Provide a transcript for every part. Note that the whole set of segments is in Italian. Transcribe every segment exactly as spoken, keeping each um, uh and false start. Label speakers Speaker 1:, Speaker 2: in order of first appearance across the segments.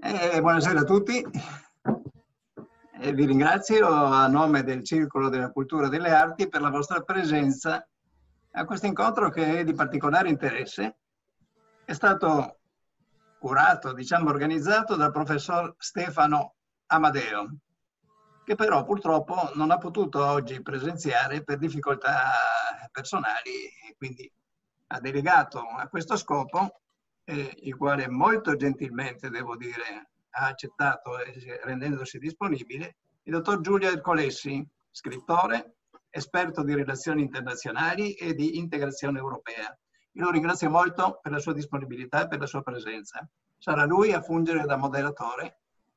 Speaker 1: Eh, buonasera a tutti. E vi ringrazio a nome del Circolo della Cultura e delle Arti per la vostra presenza a questo incontro che è di particolare interesse. È stato curato, diciamo organizzato dal professor Stefano Amadeo, che però purtroppo non ha potuto oggi presenziare per difficoltà personali e quindi ha delegato a questo scopo, eh, il quale molto gentilmente, devo dire, ha accettato eh, rendendosi disponibile, il dottor Giulio Ercolessi, scrittore, esperto di relazioni internazionali e di integrazione europea. Io lo ringrazio molto per la sua disponibilità e per la sua presenza. Sarà lui a fungere da moderatore.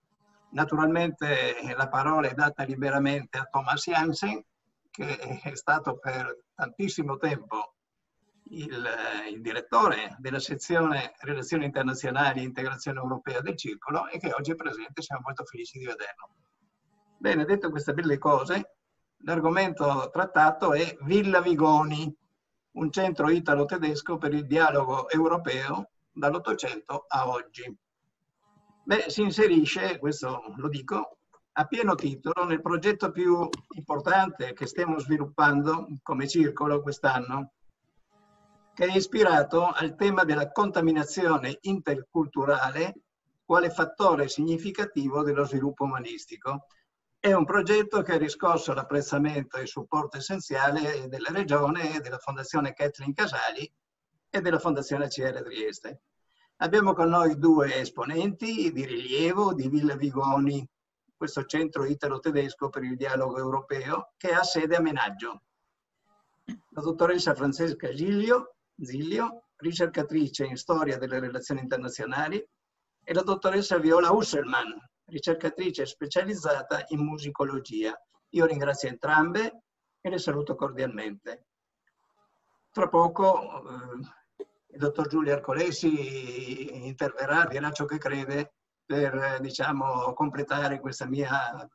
Speaker 1: Naturalmente la parola è data liberamente a Thomas Jansen, che è stato per tantissimo tempo il, il direttore della sezione Relazioni Internazionali e Integrazione Europea del Circolo e che oggi è presente, siamo molto felici di vederlo. Bene, detto queste belle cose, l'argomento trattato è Villa Vigoni, un centro italo-tedesco per il dialogo europeo dall'Ottocento a oggi. Beh, si inserisce, questo lo dico, a pieno titolo nel progetto più importante che stiamo sviluppando come circolo quest'anno, che è ispirato al tema della contaminazione interculturale quale fattore significativo dello sviluppo umanistico. È un progetto che ha riscosso l'apprezzamento e il supporto essenziale della Regione, della Fondazione Kathleen Casali e della Fondazione A C R Trieste. Abbiamo con noi due esponenti di rilievo di Villa Vigoni, questo centro italo-tedesco per il dialogo europeo, che ha sede a Menaggio. La dottoressa Francesca Giglio, Zilio, ricercatrice in storia delle relazioni internazionali, e la dottoressa Viola Husselmann, ricercatrice specializzata in musicologia. Io ringrazio entrambe e le saluto cordialmente. Tra poco eh, il dottor Giulio Ercolessi interverrà, dirà ciò che crede per, diciamo, completare questa mia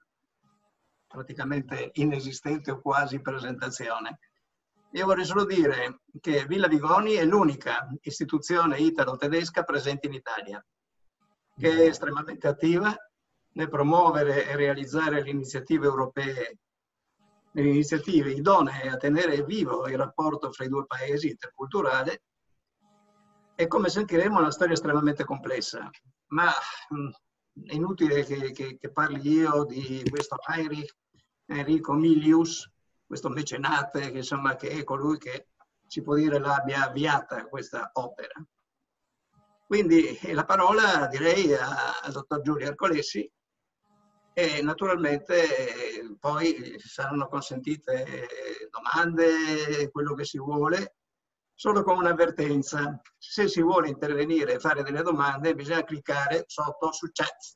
Speaker 1: praticamente inesistente o quasi presentazione. Io vorrei solo dire che Villa Vigoni è l'unica istituzione italo-tedesca presente in Italia, che è estremamente attiva nel promuovere e realizzare le iniziative europee, le iniziative idonee a tenere vivo il rapporto fra i due paesi interculturale. E come sentiremo è una storia estremamente complessa, ma mh, è inutile che, che, che parli io di questo Heinrich Enrico Milius, questo mecenate che, insomma, che è colui che si può dire l'abbia avviata questa opera. Quindi la parola direi al dottor Giulio Ercolessi e naturalmente poi saranno consentite domande, quello che si vuole, solo con un'avvertenza. Se si vuole intervenire e fare delle domande bisogna cliccare sotto su chat.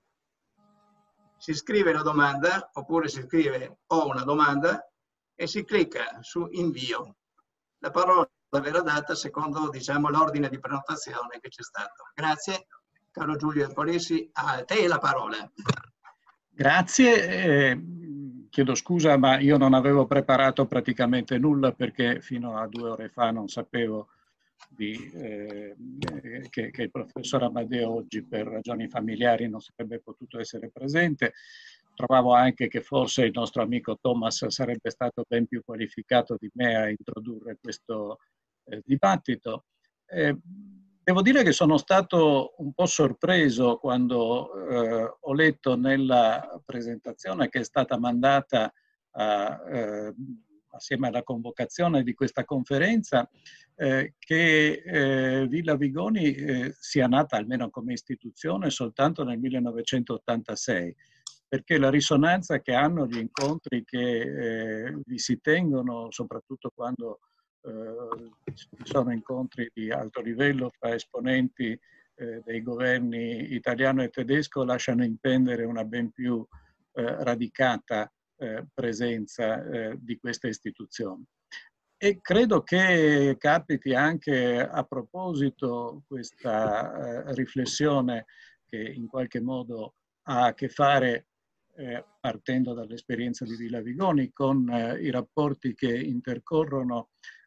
Speaker 1: Si scrive la domanda oppure si scrive ho una domanda e si clicca su invio. La parola verrà data secondo, diciamo, l'ordine di prenotazione che c'è stato. Grazie, caro Giulio Ercolessi, a te la parola.
Speaker 2: Grazie, eh, chiedo scusa ma io non avevo preparato praticamente nulla perché fino a due ore fa non sapevo di, eh, che, che il professor Amadeo oggi per ragioni familiari non sarebbe potuto essere presente. Trovavo anche che forse il nostro amico Thomas sarebbe stato ben più qualificato di me a introdurre questo eh, dibattito. Eh, devo dire che sono stato un po' sorpreso quando eh, ho letto nella presentazione che è stata mandata a, eh, assieme alla convocazione di questa conferenza eh, che eh, Villa Vigoni eh, sia nata almeno come istituzione soltanto nel millenovecentottantasei, perché la risonanza che hanno gli incontri che eh, vi si tengono, soprattutto quando eh, ci sono incontri di alto livello fra esponenti eh, dei governi italiano e tedesco, lasciano intendere una ben più eh, radicata eh, presenza eh, di queste istituzioni. E credo che capiti anche a proposito questa eh, riflessione che in qualche modo ha a che fare, eh, partendo dall'esperienza di Villa Vigoni, con eh, i rapporti che intercorrono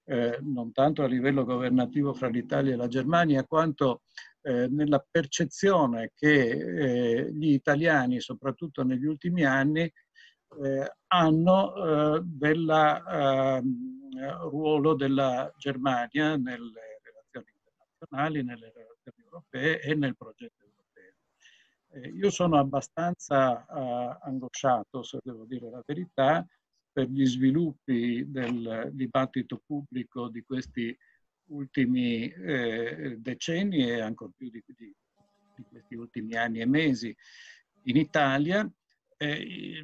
Speaker 2: eh, non tanto a livello governativo fra l'Italia e la Germania, quanto eh, nella percezione che eh, gli italiani, soprattutto negli ultimi anni, eh, hanno eh, del eh, ruolo della Germania nelle relazioni internazionali, nelle relazioni europee e nel progetto europeo. Eh, io sono abbastanza eh, angosciato, se devo dire la verità, per gli sviluppi del dibattito pubblico di questi ultimi eh, decenni e ancor più di, di, di questi ultimi anni e mesi in Italia, eh,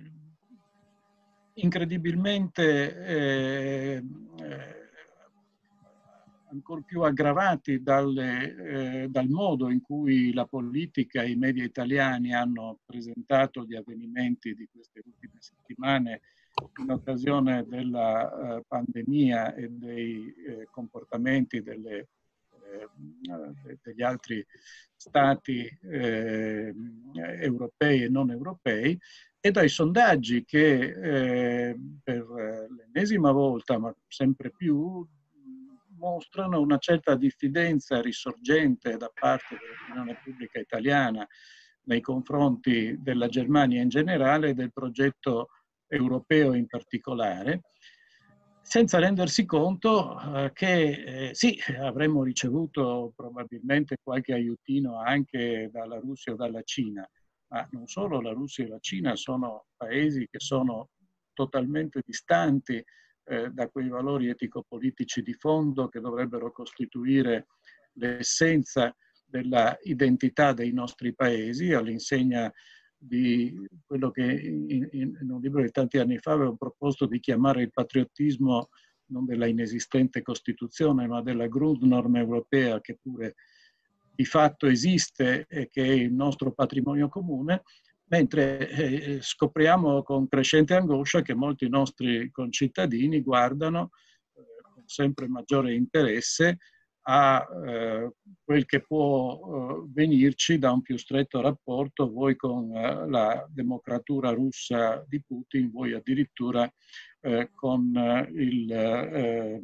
Speaker 2: incredibilmente eh, eh, ancor più aggravati dalle, eh, dal modo in cui la politica e i media italiani hanno presentato gli avvenimenti di queste ultime settimane in occasione della eh, pandemia e dei eh, comportamenti delle, eh, degli altri stati eh, europei e non europei, e dai sondaggi che eh, per l'ennesima volta, ma sempre più, mostrano una certa diffidenza risorgente da parte dell'opinione pubblica italiana nei confronti della Germania in generale e del progetto europeo in particolare, senza rendersi conto eh, che eh, sì, avremmo ricevuto probabilmente qualche aiutino anche dalla Russia o dalla Cina, ma non solo la Russia e la Cina sono paesi che sono totalmente distanti eh, da quei valori etico-politici di fondo che dovrebbero costituire l'essenza della identità dei nostri paesi, all'insegna di quello che in, in, in un libro di tanti anni fa avevo proposto di chiamare il patriottismo non della inesistente Costituzione, ma della Grundnorm europea, che pure di fatto esiste e che è il nostro patrimonio comune, mentre eh, scopriamo con crescente angoscia che molti nostri concittadini guardano eh, con sempre maggiore interesse a eh, quel che può eh, venirci da un più stretto rapporto, voi con eh, la democratura russa di Putin, voi addirittura eh, con eh, il, eh,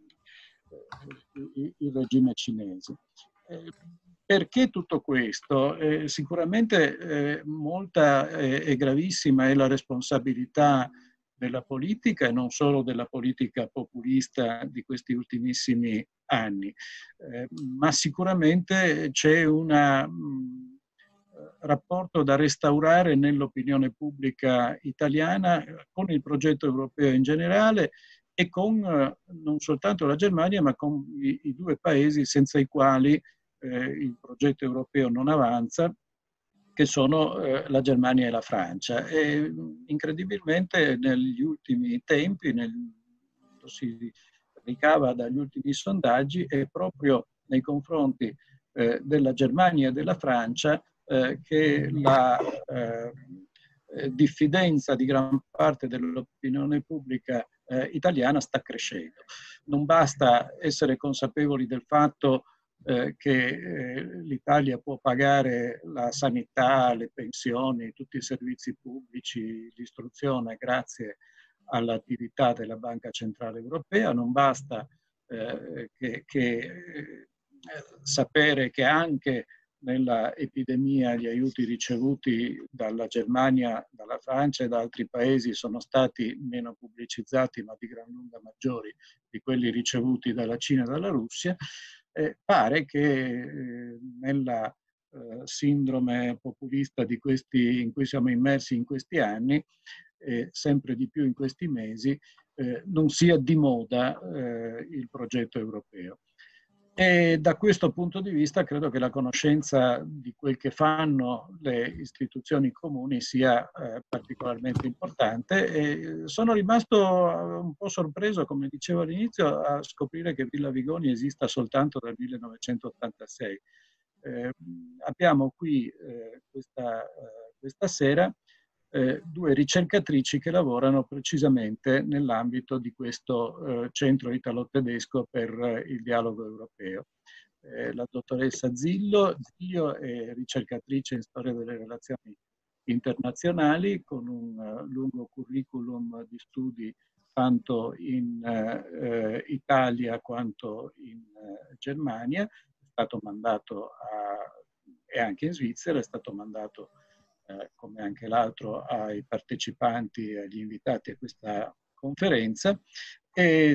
Speaker 2: il, il regime cinese. Eh, perché tutto questo? Eh, sicuramente eh, molta eh, e gravissima è la responsabilità della politica e non solo della politica populista di questi ultimissimi anni, eh, ma sicuramente c'è un rapporto da restaurare nell'opinione pubblica italiana con il progetto europeo in generale e con eh, non soltanto la Germania, ma con i, i due paesi senza i quali eh, il progetto europeo non avanza, che sono eh, la Germania e la Francia. E incredibilmente negli ultimi tempi, nel, si ricava dagli ultimi sondaggi, è proprio nei confronti eh, della Germania e della Francia eh, che la eh, diffidenza di gran parte dell'opinione pubblica eh, italiana sta crescendo. Non basta essere consapevoli del fatto Eh, che eh, l'Italia può pagare la sanità, le pensioni, tutti i servizi pubblici, l'istruzione grazie all'attività della Banca Centrale Europea, non basta eh, che, che eh, sapere che anche nella epidemia gli aiuti ricevuti dalla Germania, dalla Francia e da altri paesi sono stati meno pubblicizzati ma di gran lunga maggiori di quelli ricevuti dalla Cina e dalla Russia. Eh, pare che eh, nella eh, sindrome populista di questi, in cui siamo immersi in questi anni, eh, sempre di più in questi mesi, eh, non sia di moda eh, il progetto europeo. E da questo punto di vista credo che la conoscenza di quel che fanno le istituzioni comuni sia eh, particolarmente importante e sono rimasto un po' sorpreso, come dicevo all'inizio, a scoprire che Villa Vigoni esista soltanto dal millenovecentottantasei. Eh, abbiamo qui eh, questa, eh, questa sera Eh, due ricercatrici che lavorano precisamente nell'ambito di questo eh, centro italo-tedesco per eh, il dialogo europeo. Eh, la dottoressa Zillo, Zillo è ricercatrice in storia delle relazioni internazionali con un uh, lungo curriculum di studi tanto in eh, Italia quanto in eh, Germania, è stato mandato a, e anche in Svizzera, è stato mandato eh, come anche l'altro ai partecipanti e agli invitati a questa conferenza, e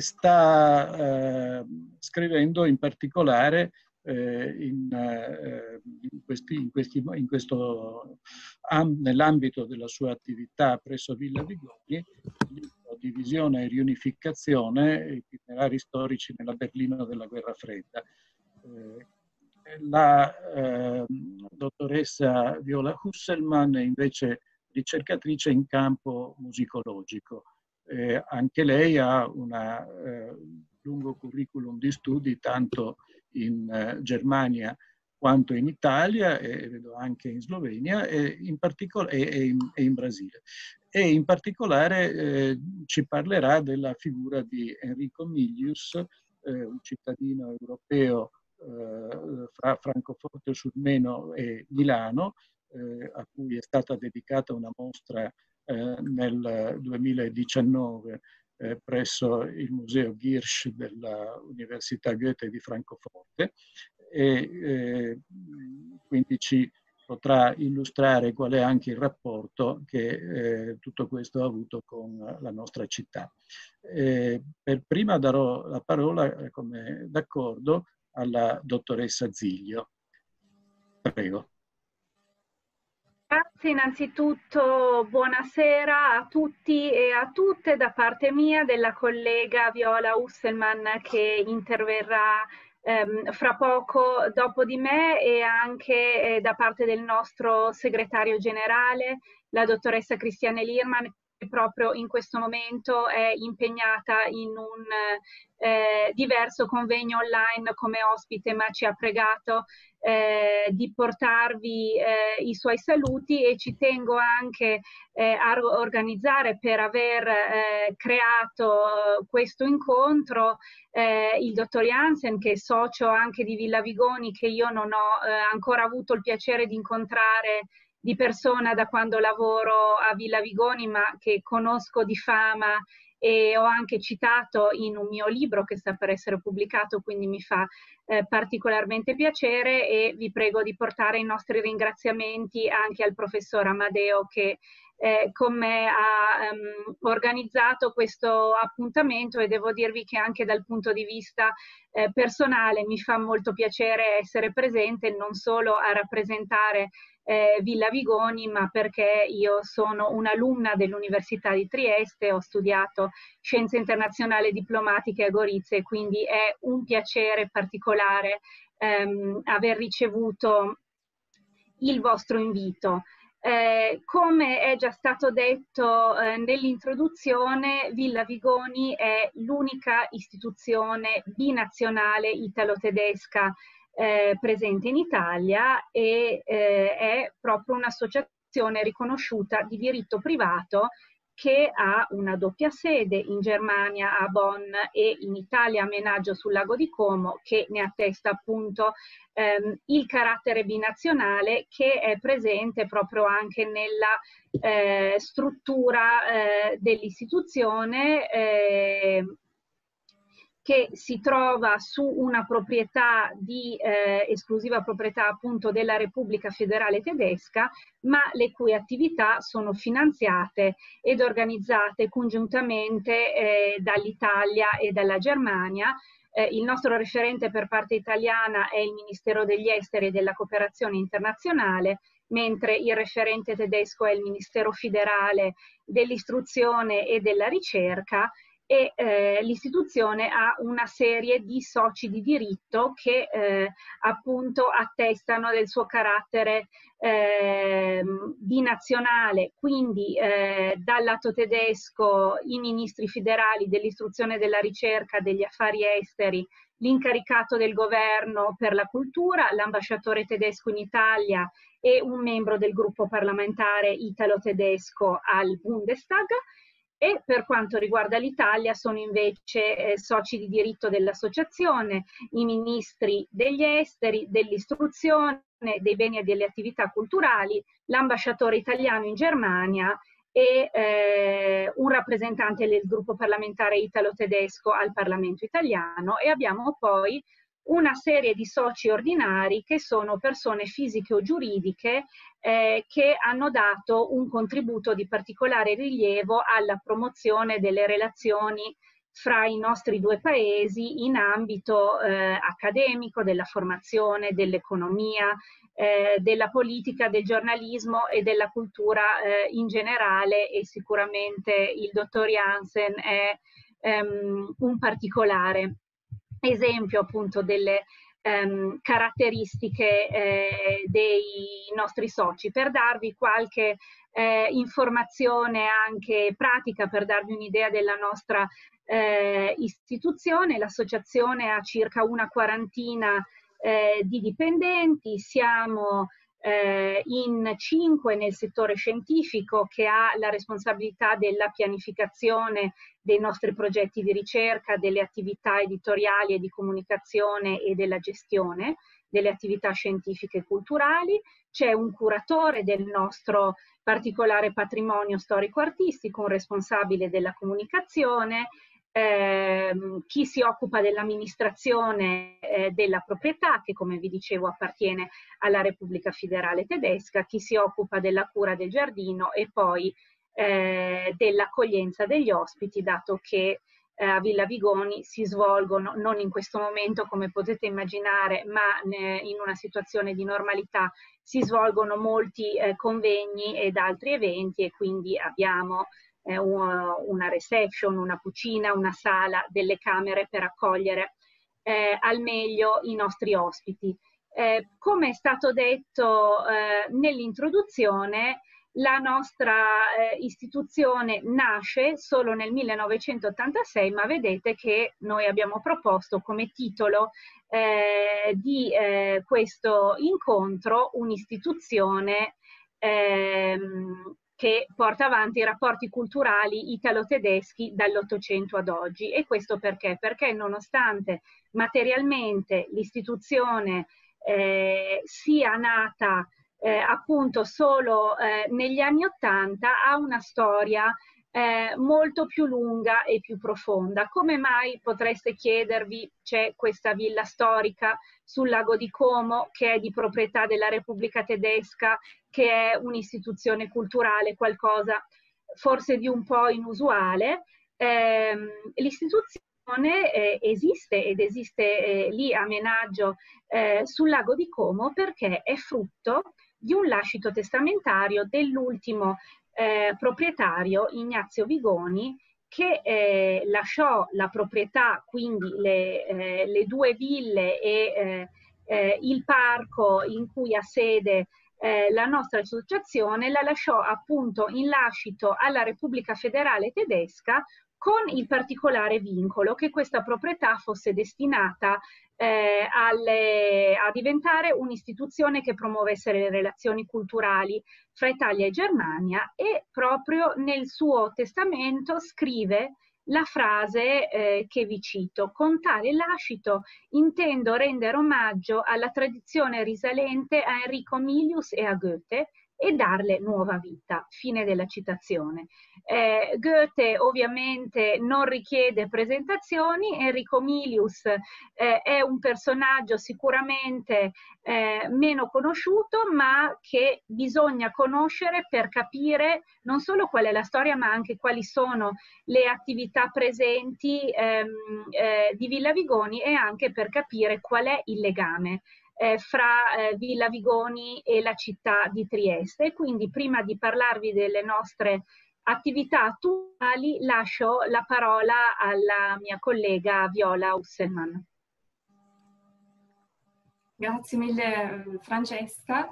Speaker 2: sta eh, scrivendo in particolare eh, in, eh, in, questi, in, questi, in questo, nell'ambito della sua attività presso Villa Vigoni, Divisione e riunificazione, itinerari storici nella Berlino della guerra fredda. Eh, la eh, dottoressa Viola Husselmann è invece ricercatrice in campo musicologico. Eh, anche lei ha un eh, lungo curriculum di studi tanto in eh, Germania quanto in Italia, e vedo anche in Slovenia e in, e, e in, e in Brasile. E in particolare eh, ci parlerà della figura di Enrico Milius, eh, un cittadino europeo eh, fra Francoforte sul Meno e Milano, eh, a cui è stata dedicata una mostra eh, nel duemiladiciannove eh, presso il Museo Girsch dell'Università Goethe di Francoforte, e eh, quindi ci potrà illustrare qual è anche il rapporto che eh, tutto questo ha avuto con la nostra città. Eh, per prima darò la parola, come d'accordo, alla dottoressa Ziglio. Prego.
Speaker 3: Grazie, innanzitutto buonasera a tutti e a tutte da parte mia, della collega Viola Husselmann che interverrà ehm, fra poco dopo di me, e anche eh, da parte del nostro segretario generale, la dottoressa Christiane Liermann, che proprio in questo momento è impegnata in un eh, diverso convegno online come ospite, ma ci ha pregato Eh, di portarvi eh, i suoi saluti, e ci tengo anche eh, a organizzare, per aver eh, creato questo incontro, eh, il dottor Jansen, che è socio anche di Villa Vigoni, che io non ho eh, ancora avuto il piacere di incontrare di persona da quando lavoro a Villa Vigoni, ma che conosco di fama e ho anche citato in un mio libro che sta per essere pubblicato, quindi mi fa eh, particolarmente piacere, e vi prego di portare i nostri ringraziamenti anche al professor Amadeo, che eh, con me ha um, organizzato questo appuntamento, e devo dirvi che anche dal punto di vista eh, personale mi fa molto piacere essere presente, non solo a rappresentare Eh, Villa Vigoni, ma perché io sono un'alumna dell'Università di Trieste, ho studiato Scienze Internazionali Diplomatiche a Gorizia, e quindi è un piacere particolare ehm, aver ricevuto il vostro invito. Eh, come è già stato detto eh, nell'introduzione, Villa Vigoni è l'unica istituzione binazionale italo-tedesca Eh, presente in Italia, e eh, è proprio un'associazione riconosciuta di diritto privato che ha una doppia sede in Germania a Bonn e in Italia a Menaggio sul lago di Como, che ne attesta appunto ehm, il carattere binazionale, che è presente proprio anche nella eh, struttura eh, dell'istituzione, eh, che si trova su una proprietà di eh, esclusiva proprietà appunto della Repubblica Federale Tedesca, ma le cui attività sono finanziate ed organizzate congiuntamente eh, dall'Italia e dalla Germania. Eh, il nostro referente per parte italiana è il Ministero degli Esteri e della Cooperazione Internazionale, mentre il referente tedesco è il Ministero Federale dell'Istruzione e della Ricerca, e eh, l'istituzione ha una serie di soci di diritto che eh, appunto attestano del suo carattere eh, binazionale, quindi eh, dal lato tedesco i ministri federali dell'istruzione e della ricerca, degli affari esteri, l'incaricato del governo per la cultura, l'ambasciatore tedesco in Italia e un membro del gruppo parlamentare italo-tedesco al Bundestag. E per quanto riguarda l'Italia sono invece eh, soci di diritto dell'associazione i ministri degli esteri, dell'istruzione, dei beni e delle attività culturali, l'ambasciatore italiano in Germania e eh, un rappresentante del gruppo parlamentare italo-tedesco al Parlamento italiano, e abbiamo poi una serie di soci ordinari che sono persone fisiche o giuridiche eh, che hanno dato un contributo di particolare rilievo alla promozione delle relazioni fra i nostri due paesi in ambito eh, accademico, della formazione, dell'economia, eh, della politica, del giornalismo e della cultura eh, in generale, e sicuramente il dottor Jansen è ehm, un particolare esempio appunto delle ehm, caratteristiche eh, dei nostri soci. Per darvi qualche eh, informazione anche pratica, per darvi un'idea della nostra eh, istituzione, l'associazione ha circa una quarantina eh, di dipendenti, siamo eh, in cinque nel settore scientifico, che ha la responsabilità della pianificazione dei nostri progetti di ricerca, delle attività editoriali e di comunicazione e della gestione delle attività scientifiche e culturali. C'è un curatore del nostro particolare patrimonio storico-artistico, un responsabile della comunicazione, ehm, chi si occupa dell'amministrazione eh, della proprietà, che come vi dicevo appartiene alla Repubblica Federale Tedesca, chi si occupa della cura del giardino e poi eh, dell'accoglienza degli ospiti, dato che eh, a Villa Vigoni si svolgono, non in questo momento come potete immaginare, ma ne, in una situazione di normalità, si svolgono molti eh, convegni ed altri eventi, e quindi abbiamo eh, una reception, una cucina, una sala, delle camere per accogliere eh, al meglio i nostri ospiti. Eh, come è stato detto eh, nell'introduzione, la nostra eh, istituzione nasce solo nel millenovecentottantasei, ma vedete che noi abbiamo proposto come titolo eh, di eh, questo incontro un'istituzione ehm, che porta avanti i rapporti culturali italo-tedeschi dall'Ottocento ad oggi. E questo perché? Perché nonostante materialmente l'istituzione eh, sia nata Eh, appunto solo eh, negli anni Ottanta, ha una storia eh, molto più lunga e più profonda. Come mai, potreste chiedervi, c'è questa villa storica sul lago di Como che è di proprietà della Repubblica Tedesca, che è un'istituzione culturale, qualcosa forse di un po' inusuale. Eh, l'istituzione eh, esiste ed esiste eh, lì a Menaggio eh, sul lago di Como perché è frutto di un lascito testamentario dell'ultimo eh, proprietario, Ignazio Vigoni, che eh, lasciò la proprietà, quindi le, eh, le due ville e eh, eh, il parco in cui ha sede eh, la nostra associazione, la lasciò appunto in lascito alla Repubblica Federale Tedesca, con il particolare vincolo che questa proprietà fosse destinata eh, alle, a diventare un'istituzione che promuovesse le relazioni culturali fra Italia e Germania, e proprio nel suo testamento scrive la frase eh, che vi cito: con tale lascito intendo rendere omaggio alla tradizione risalente a Enrico Milius e a Goethe e darle nuova vita. Fine della citazione. Eh, Goethe ovviamente non richiede presentazioni, Enrico Milius eh, è un personaggio sicuramente eh, meno conosciuto, ma che bisogna conoscere per capire non solo qual è la storia, ma anche quali sono le attività presenti ehm, eh, di Villa Vigoni, e anche per capire qual è il legame Eh, fra eh, Villa Vigoni e la città di Trieste. Quindi, prima di parlarvi delle nostre attività attuali, lascio la parola alla mia collega Viola Usselman.
Speaker 4: Grazie mille Francesca,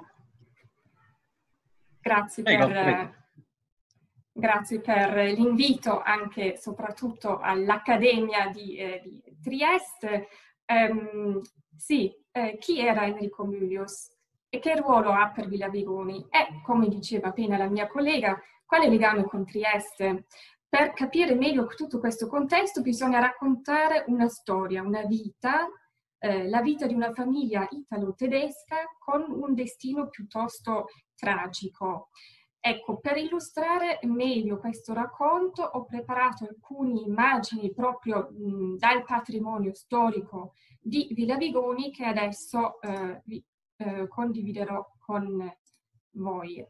Speaker 4: grazie
Speaker 2: prego,
Speaker 4: per,
Speaker 2: prego.
Speaker 4: grazie per l'invito anche e soprattutto all'Accademia di, eh, di Trieste. Um, sì, eh, chi era Enrico Milius e che ruolo ha per Villa Vigoni? E, come diceva appena la mia collega, quale legame con Trieste? Per capire meglio tutto questo contesto bisogna raccontare una storia, una vita, eh, la vita di una famiglia italo-tedesca con un destino piuttosto tragico. Ecco, per illustrare meglio questo racconto ho preparato alcune immagini proprio mh, dal patrimonio storico di Villa Vigoni che adesso eh, vi eh, condividerò con voi.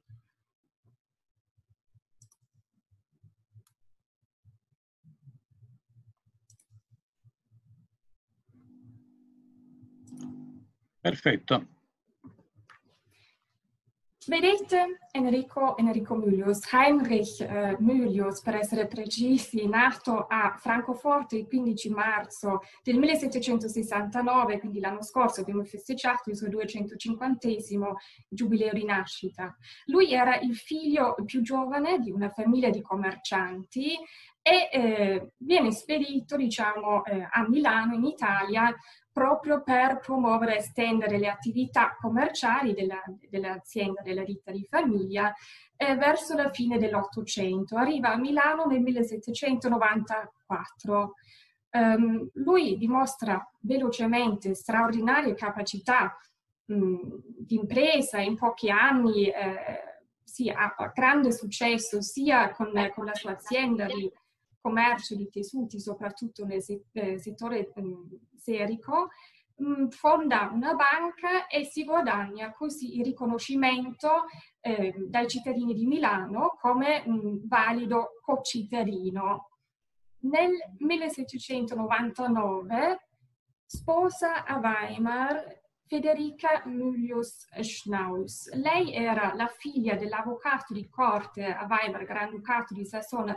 Speaker 2: Perfetto.
Speaker 4: Vedete Enrico, Enrico Mylius, Heinrich eh, Mylius per essere precisi, nato a Francoforte il quindici marzo del millesettecentosessantanove, quindi l'anno scorso abbiamo festeggiato il suo duecentocinquantesimo giubileo di nascita. Lui era il figlio più giovane di una famiglia di commercianti e eh, viene spedito, diciamo, eh, a Milano, in Italia, proprio per promuovere e estendere le attività commerciali dell'azienda, della, della ditta di famiglia, eh, verso la fine dell'Ottocento. Arriva a Milano nel millesettecentonovantaquattro. Um, lui dimostra velocemente straordinarie capacità mh, di impresa, in pochi anni eh, sì, ha, ha grande successo sia con, con la sua azienda di commercio di tessuti, soprattutto nel settore serico, fonda una banca e si guadagna così il riconoscimento eh, dai cittadini di Milano come un valido concittadino. Nel millesettecentonovantanove sposa a Weimar Federica Mylius-Schnaus. Lei era la figlia dell'avvocato di corte a Weimar, Granducato di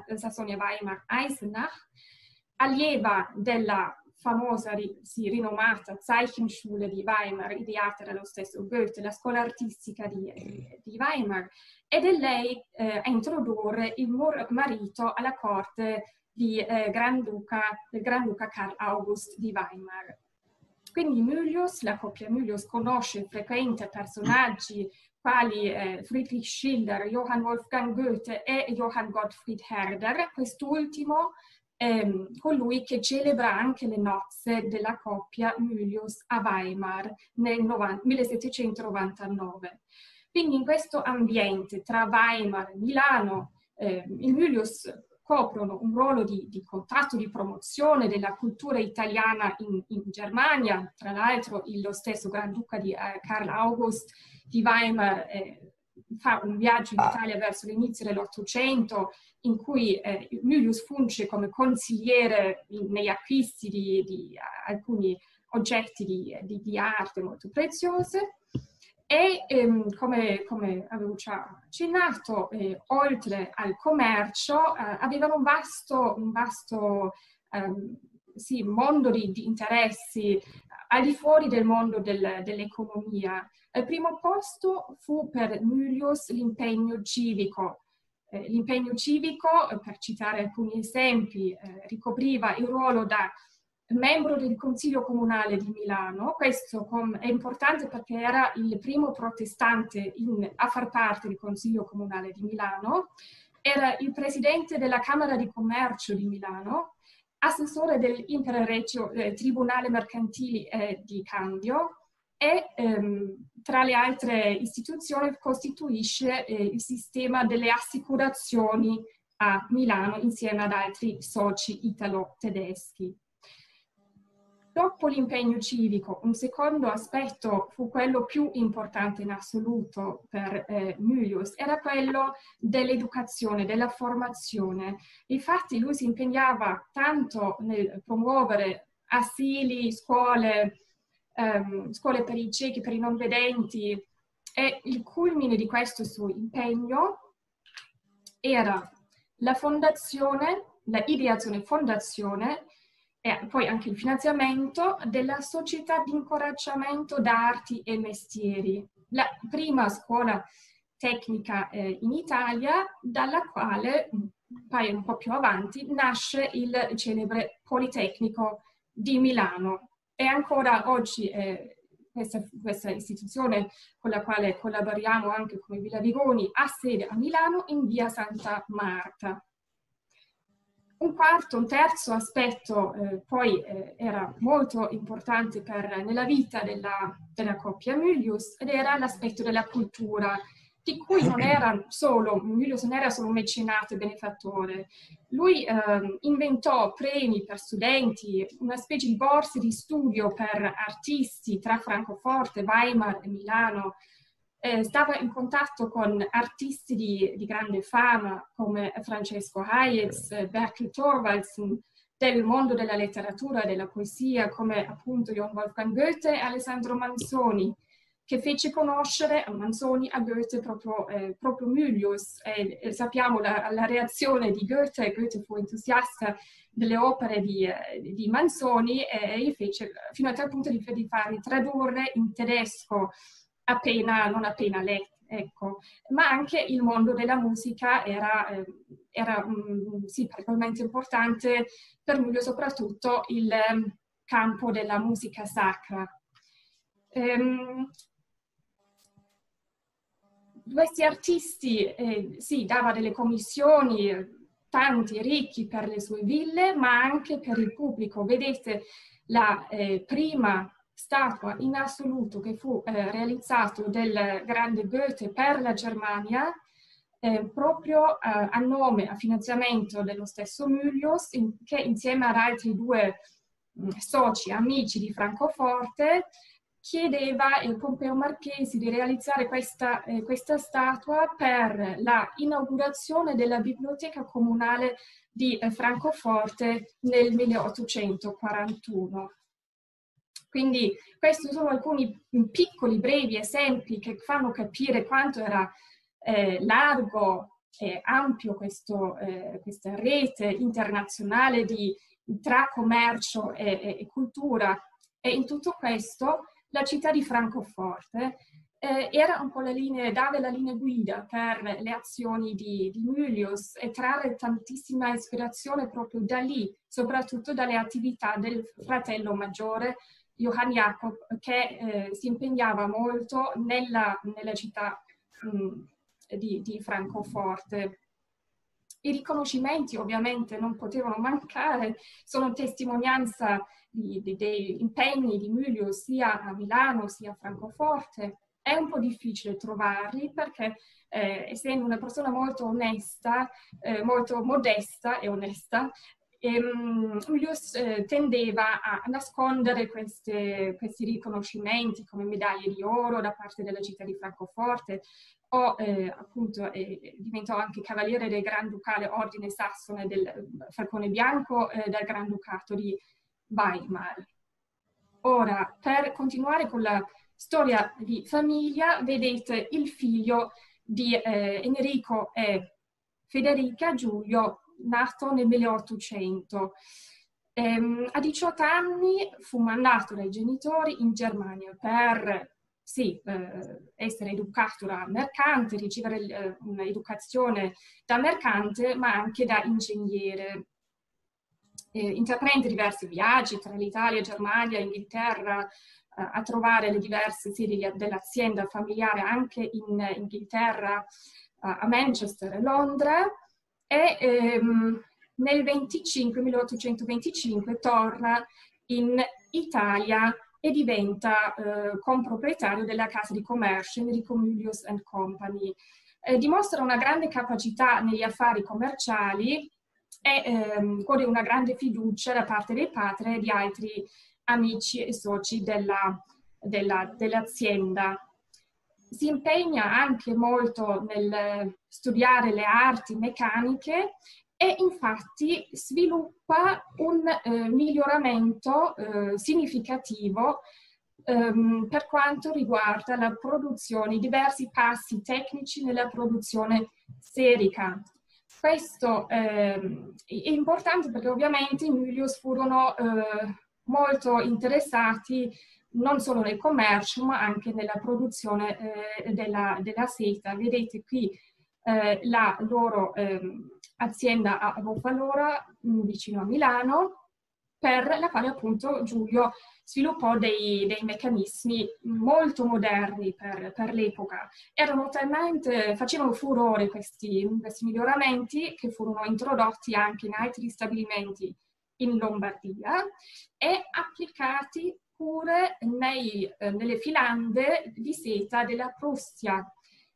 Speaker 4: Sassonia-Weimar-Eisenach, allieva della famosa, sì, rinomata Zeichenschule di Weimar, ideata dallo stesso Goethe, la scuola artistica di, di Weimar, ed è lei eh, a introdurre il marito alla corte di, eh, Granduca, del Granduca Karl August di Weimar. Quindi Mylius, la coppia Mylius, conosce e frequenta personaggi quali eh, Friedrich Schiller, Johann Wolfgang Goethe e Johann Gottfried Herder, quest'ultimo ehm, colui che celebra anche le nozze della coppia Mylius a Weimar nel millesettecentonovantanove. Quindi in questo ambiente tra Weimar e Milano, eh, i Mylius coprono un ruolo di, di contatto, di promozione della cultura italiana in, in Germania. Tra l'altro lo stesso Granduca di eh, Karl August di Weimar eh, fa un viaggio in Italia verso l'inizio dell'Ottocento in cui eh, Mylius funge come consigliere in, negli acquisti di, di uh, alcuni oggetti di, di, di arte molto preziose. E ehm, come, come avevo già accennato, eh, oltre al commercio, eh, avevano un vasto, un vasto ehm, sì, mondo di, di interessi al di fuori del mondo del, dell'economia. Al primo posto fu per Mylius l'impegno civico. Eh, l'impegno civico, per citare alcuni esempi, eh, ricopriva il ruolo da membro del Consiglio Comunale di Milano. Questo è importante perché era il primo protestante in, a far parte del Consiglio Comunale di Milano, era il presidente della Camera di Commercio di Milano, assessore dell'Interregio eh, Tribunale Mercantili eh, di Candio e ehm, tra le altre istituzioni costituisce eh, il sistema delle assicurazioni a Milano insieme ad altri soci italo-tedeschi. Dopo l'impegno civico, un secondo aspetto fu quello più importante in assoluto per eh, Mylius, era quello dell'educazione, della formazione. Infatti lui si impegnava tanto nel promuovere asili, scuole, ehm, scuole per i ciechi, per i non vedenti, e il culmine di questo suo impegno era la fondazione, la ideazione fondazione e poi anche il finanziamento della Società di Incoraggiamento d'Arti e Mestieri, la prima scuola tecnica eh, in Italia, dalla quale, un paio un po' più avanti, nasce il celebre Politecnico di Milano. E ancora oggi eh, questa, questa istituzione con la quale collaboriamo anche come Villa Vigoni ha sede a Milano in via Santa Marta. Un quarto, un terzo aspetto eh, poi eh, era molto importante per, nella vita della, della coppia Mylius ed era l'aspetto della cultura. di cui non era solo, Mylius non era solo un mecenate benefattore. Lui eh, inventò premi per studenti, una specie di borse di studio per artisti tra Francoforte, Weimar e Milano. Eh, stava in contatto con artisti di, di grande fama come Francesco Hayez, Bertel Thorvaldsen, del mondo della letteratura e della poesia come appunto Johann Wolfgang Goethe e Alessandro Manzoni, che fece conoscere a Manzoni a Goethe proprio, eh, proprio Mylius. E, e sappiamo la, la reazione di Goethe. Goethe fu entusiasta delle opere di, eh, di Manzoni e gli fece fino a tal punto di, di farli tradurre in tedesco appena, non appena letto. Ecco. Ma anche il mondo della musica era, eh, era mh, sì, particolarmente importante per Mylius, soprattutto il eh, campo della musica sacra. Ehm, questi artisti eh, sì, dava delle commissioni, tanti ricchi per le sue ville, ma anche per il pubblico. Vedete la eh, prima statua in assoluto che fu eh, realizzato del grande Goethe per la Germania, eh, proprio eh, a nome, a finanziamento dello stesso Mylius, in, che insieme ad altri due mh, soci, amici di Francoforte, chiedeva a Pompeo Marchesi di realizzare questa, eh, questa statua per la inaugurazione della biblioteca comunale di eh, Francoforte nel milleottocentoquarantuno. Quindi questi sono alcuni piccoli, brevi esempi che fanno capire quanto era eh, largo e ampio questo, eh, questa rete internazionale di, tra commercio e, e, e cultura. E in tutto questo la città di Francoforte eh, era un po' la linea, dava la linea guida per le azioni di, di Mylius e trarre tantissima ispirazione proprio da lì, soprattutto dalle attività del fratello maggiore Johann Jakob, che eh, si impegnava molto nella, nella città mh, di, di Francoforte. I riconoscimenti ovviamente non potevano mancare, sono testimonianza di, di, dei impegni di Mylius sia a Milano sia a Francoforte. È un po' difficile trovarli perché eh, essendo una persona molto onesta, eh, molto modesta e onesta, ehm, Mylius eh, tendeva a nascondere queste, questi riconoscimenti come medaglie di oro da parte della città di Francoforte, o eh, appunto eh, diventò anche cavaliere del Granducale Ordine Sassone del Falcone Bianco eh, del Granducato di Weimar. Ora, per continuare con la storia di famiglia, vedete il figlio di eh, Enrico e Federica, Giulio, nato nel milleottocento. Ehm, a diciotto anni fu mandato dai genitori in Germania per sì, eh, essere educato da mercante, ricevere eh, un'educazione da mercante, ma anche da ingegnere. Eh, intraprende diversi viaggi tra l'Italia, Germania, Inghilterra, eh, a trovare le diverse sedi dell'azienda familiare anche in Inghilterra, eh, a Manchester e Londra, e ehm, nel venticinque, milleottocentoventicinque torna in Italia e diventa eh, comproprietario della casa di commercio Enrico Mylius and Company. Eh, dimostra una grande capacità negli affari commerciali e ehm, gode una grande fiducia da parte dei padri e di altri amici e soci della, della, dell'azienda. Si impegna anche molto nel studiare le arti meccaniche e infatti sviluppa un eh, miglioramento eh, significativo ehm, per quanto riguarda la produzione, diversi passi tecnici nella produzione serica. Questo eh, è importante perché ovviamente i Mylius furono eh, molto interessati non solo nel commercio ma anche nella produzione eh, della, della seta. Vedete qui eh, la loro eh, azienda a Boffalora, vicino a Milano, per la quale appunto Giulio sviluppò dei, dei meccanismi molto moderni per, per l'epoca. Erano talmente, facevano furore questi, questi miglioramenti che furono introdotti anche in altri stabilimenti in Lombardia e applicati pure nei, eh, nelle filande di seta della Prussia.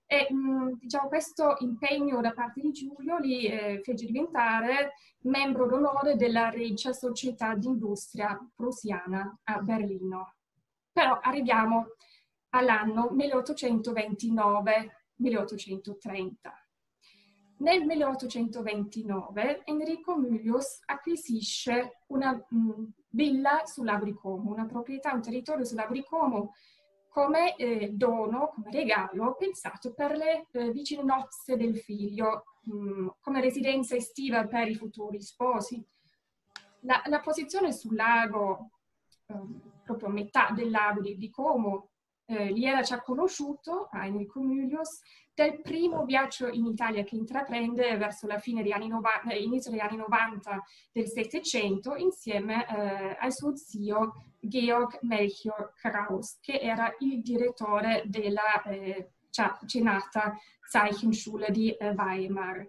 Speaker 4: E mh, diciamo, questo impegno da parte di Giulio li eh, fece diventare membro d'onore della Regia Società di Industria Prussiana a Berlino. Però arriviamo all'anno milleottocentoventinove milleottocentotrenta. Nel milleottocentoventinove Enrico Mylius acquisisce una mh, villa sul Lago di Como, una proprietà, un territorio sul Lago di Como, come eh, dono, come regalo, pensato per le eh, vicine nozze del figlio, mh, come residenza estiva per i futuri sposi. La, la posizione sul lago, eh, proprio a metà del lago di, di Como, eh, gli era già conosciuto a Enrico Mylius del primo viaggio in Italia che intraprende verso la fine degli anni novanta, inizio degli anni novanta del Settecento, insieme eh, al suo zio Georg Melchior Kraus, che era il direttore della eh, già cenata Zeichenschule di eh, Weimar.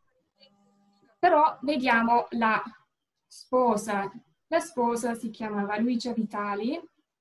Speaker 4: Però vediamo la sposa. La sposa si chiamava Luigia Vitali,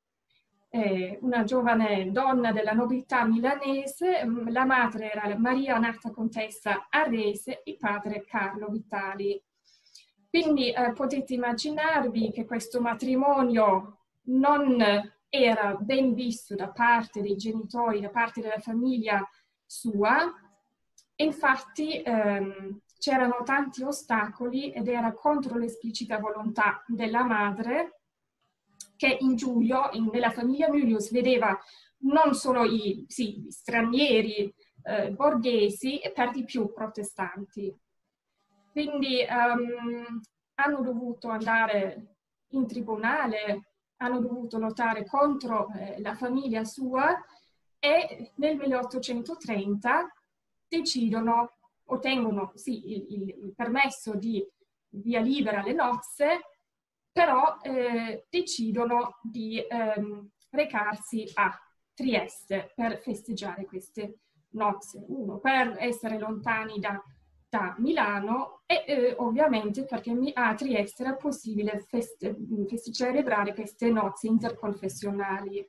Speaker 4: eh, una giovane donna della nobiltà milanese. La madre era Maria Nata Contessa Arrese, il padre Carlo Vitali. Quindi eh, potete immaginarvi che questo matrimonio non era ben visto da parte dei genitori, da parte della famiglia sua, e infatti ehm, c'erano tanti ostacoli ed era contro l'esplicita volontà della madre, che in Giulio, in, nella famiglia Mylius, vedeva non solo i, sì, gli stranieri eh, borghesi e per di più protestanti. Quindi um, hanno dovuto andare in tribunale, hanno dovuto lottare contro eh, la famiglia sua e nel milleottocentotrenta decidono, ottengono sì, il, il, il permesso di via libera alle nozze, però eh, decidono di ehm, recarsi a Trieste per festeggiare queste nozze. Uno, per essere lontani da, da Milano e eh, ovviamente perché a Trieste era possibile feste, feste, celebrare queste nozze interconfessionali.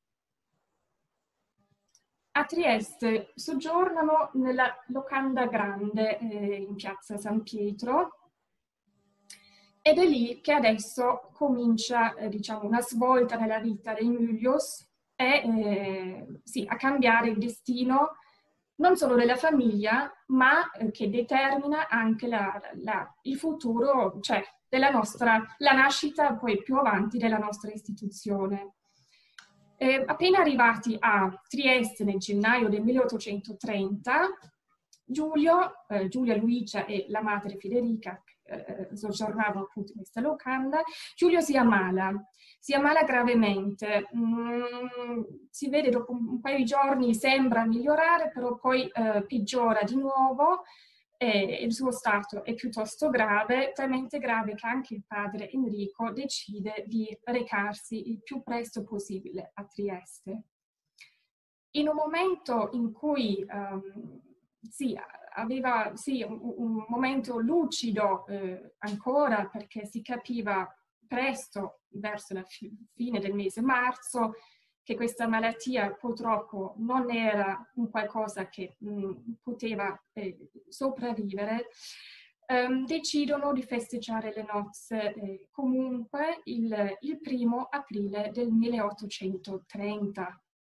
Speaker 4: A Trieste soggiornano nella Locanda Grande eh, in piazza San Pietro, ed è lì che adesso comincia eh, diciamo, una svolta nella vita dei Mylius e eh, sì, a cambiare il destino non solo della famiglia, ma eh, che determina anche la, la, il futuro, cioè della nostra, la nascita poi più avanti della nostra istituzione. Eh, appena arrivati a Trieste nel gennaio del milleottocentotrenta, Giulio, eh, Giulia Luigia e la madre Federica eh, soggiornavano appunto in questa locanda. Giulio si ammala, si ammala gravemente, mm, si vede dopo un paio di giorni sembra migliorare, però poi eh, peggiora di nuovo e il suo stato è piuttosto grave, talmente grave che anche il padre Enrico decide di recarsi il più presto possibile a Trieste. In un momento in cui um, sì, aveva sì, un, un momento lucido eh, ancora, perché si capiva presto, verso la fi fine del mese marzo, che questa malattia purtroppo non era un qualcosa che mh, poteva eh, sopravvivere, ehm, decidono di festeggiare le nozze eh, comunque il, il primo aprile del milleottocentotrenta.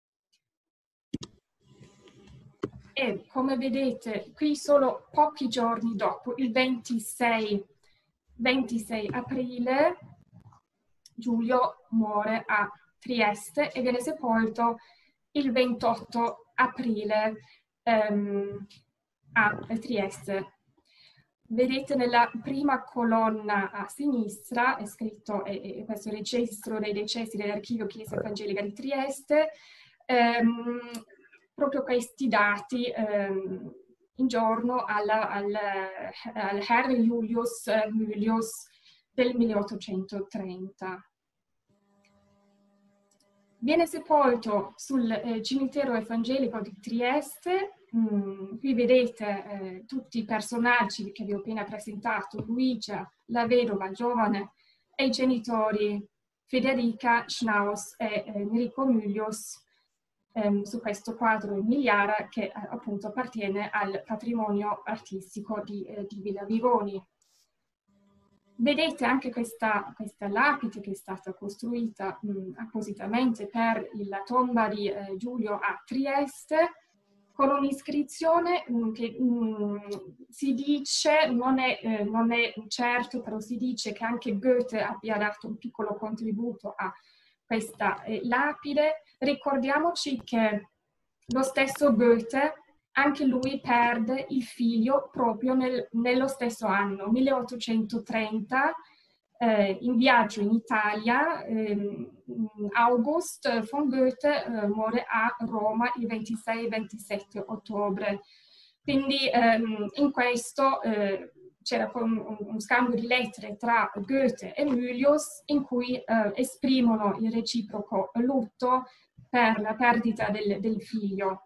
Speaker 4: E come vedete qui solo pochi giorni dopo, il ventisei aprile, Giulio muore a Trieste e viene sepolto il ventotto aprile ehm, a Trieste. Vedete nella prima colonna a sinistra è scritto eh, questo registro dei decessi dell'Archivio Chiesa Evangelica di Trieste, ehm, proprio questi dati ehm, in giorno alla, al, al Herr Julius Mylius del milleottocentotrenta. Viene sepolto sul eh, cimitero evangelico di Trieste. Mm, qui vedete eh, tutti i personaggi che vi ho appena presentato: Luigia, la vedova giovane, e i genitori Federica Schnaus e eh, Enrico Mylius. ehm, su questo quadro in Migliara che eh, appunto appartiene al patrimonio artistico di, eh, di Villa Vigoni. Vedete anche questa, questa lapide che è stata costruita mh, appositamente per la tomba di eh, Giulio a Trieste, con un'iscrizione che mh, si dice, non è, eh, non è certo, però si dice che anche Goethe abbia dato un piccolo contributo a questa eh, lapide. Ricordiamoci che lo stesso Goethe, anche lui perde il figlio proprio nel, nello stesso anno, milleottocentotrenta, eh, in viaggio in Italia. eh, August von Goethe eh, muore a Roma il ventisei e ventisette ottobre. Quindi ehm, in questo eh, c'era poi un, un scambio di lettere tra Goethe e Mylius in cui eh, esprimono il reciproco lutto per la perdita del, del figlio.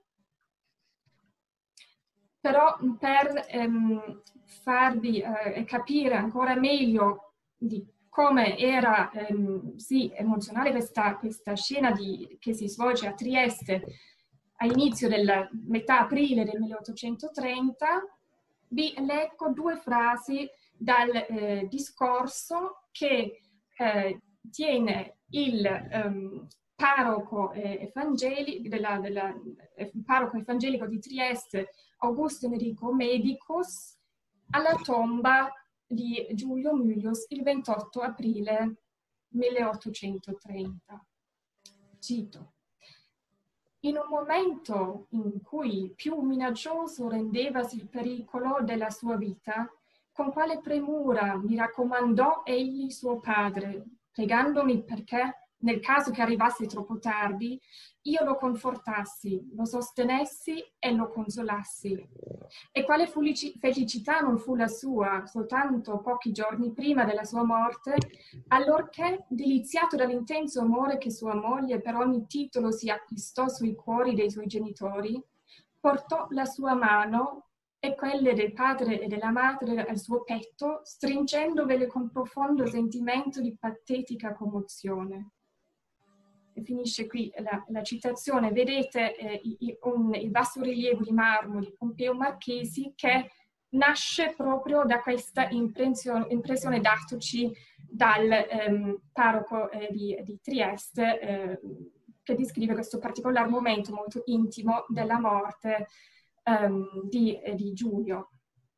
Speaker 4: Però per ehm, farvi eh, capire ancora meglio di come era ehm, sì, emozionale questa, questa scena di, che si svolge a Trieste all'inizio della metà aprile del milleottocentotrenta, vi leggo due frasi dal eh, discorso che eh, tiene il ehm, parroco, eh, evangeli, della, della, eh, parroco evangelico di Trieste, Augusto Enrico Medicus, alla tomba di Giulio Mylius il ventotto aprile milleottocentotrenta. Cito: in un momento in cui più minaccioso rendevasi il pericolo della sua vita, con quale premura mi raccomandò egli suo padre, pregandomi perché, nel caso che arrivasse troppo tardi, io lo confortassi, lo sostenessi e lo consolassi. E quale felicità non fu la sua, soltanto pochi giorni prima della sua morte, allorché, deliziato dall'intenso amore che sua moglie per ogni titolo si acquistò sui cuori dei suoi genitori, portò la sua mano e quelle del padre e della madre al suo petto, stringendovele con profondo sentimento di patetica commozione. E finisce qui la, la citazione. Vedete eh, il, un, il bassorilievo di marmo di Pompeo Marchesi che nasce proprio da questa impressione, impressione datoci dal ehm, parroco eh, di, di Trieste, eh, che descrive questo particolare momento molto intimo della morte ehm, di, eh, di Giulio.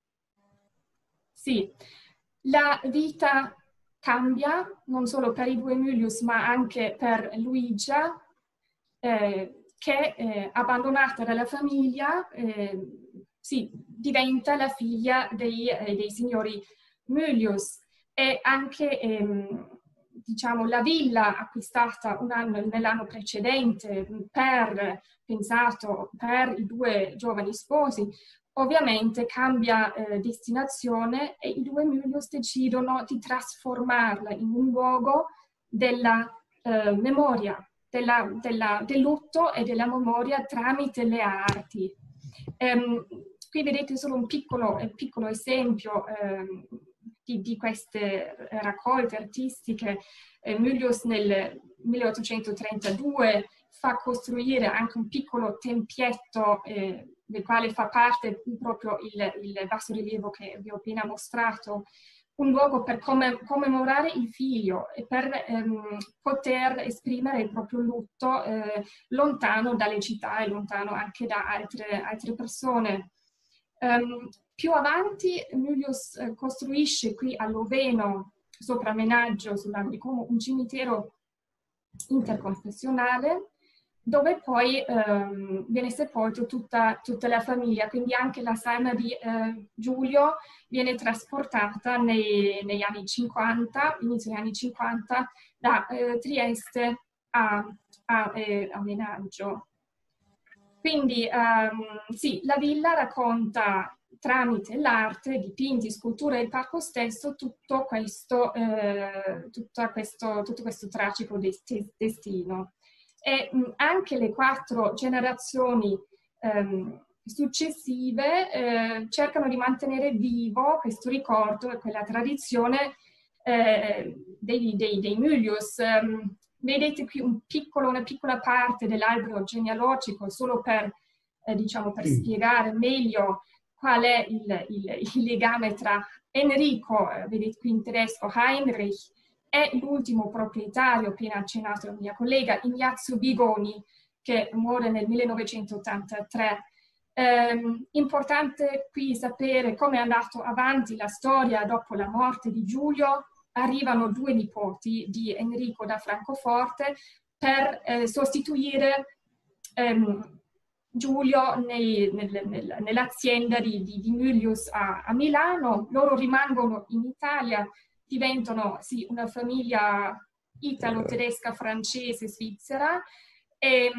Speaker 4: Sì, la vita cambia non solo per i due Mylius ma anche per Luigia, eh, che eh, abbandonata dalla famiglia eh, sì, diventa la figlia dei, eh, dei signori Mylius. E anche ehm, diciamo, la villa acquistata un anno, nell'anno precedente per, pensato per i due giovani sposi, ovviamente cambia eh, destinazione e i due Mylius decidono di trasformarla in un luogo della eh, memoria, della, della, del lutto e della memoria tramite le arti. Ehm, qui vedete solo un piccolo, un piccolo esempio ehm, di, di queste raccolte artistiche. Eh, Mylius nel milleottocentotrentadue fa costruire anche un piccolo tempietto eh, del quale fa parte proprio il, il bassorilievo che vi ho appena mostrato, un luogo per commemorare il figlio e per ehm, poter esprimere il proprio lutto eh, lontano dalle città e lontano anche da altre, altre persone. Um, più avanti Mylius eh, costruisce qui a Loveno, sopra Menaggio, sul lago di Como, un cimitero interconfessionale dove poi ehm, viene sepolto tutta, tutta la famiglia, quindi anche la salma di eh, Giulio viene trasportata nei, negli anni cinquanta, inizio degli anni cinquanta, da eh, Trieste a, a, eh, a Menaggio. Quindi ehm, sì, la villa racconta tramite l'arte, dipinti, sculture e il parco stesso tutto questo, eh, tutto questo, tutto questo tragico destino. E mh, anche le quattro generazioni ehm, successive eh, cercano di mantenere vivo questo ricordo e quella tradizione eh, dei, dei, dei Mylius. Um, vedete qui un piccolo, una piccola parte dell'albero genealogico, solo per, eh, diciamo, per spiegare meglio qual è il, il, il legame tra Enrico, eh, vedete qui in tedesco, Heinrich, e l'ultimo proprietario, appena accennato la mia collega, Ignazio Vigoni, che muore nel millenovecentottantatré. Eh, importante qui sapere come è andato avanti la storia dopo la morte di Giulio. Arrivano due nipoti di Enrico da Francoforte per eh, sostituire ehm, Giulio nei, nel, nel, nell'azienda di, di, di Mylius a, a Milano. Loro rimangono in Italia, diventano sì, una famiglia italo-tedesca, francese, svizzera, e,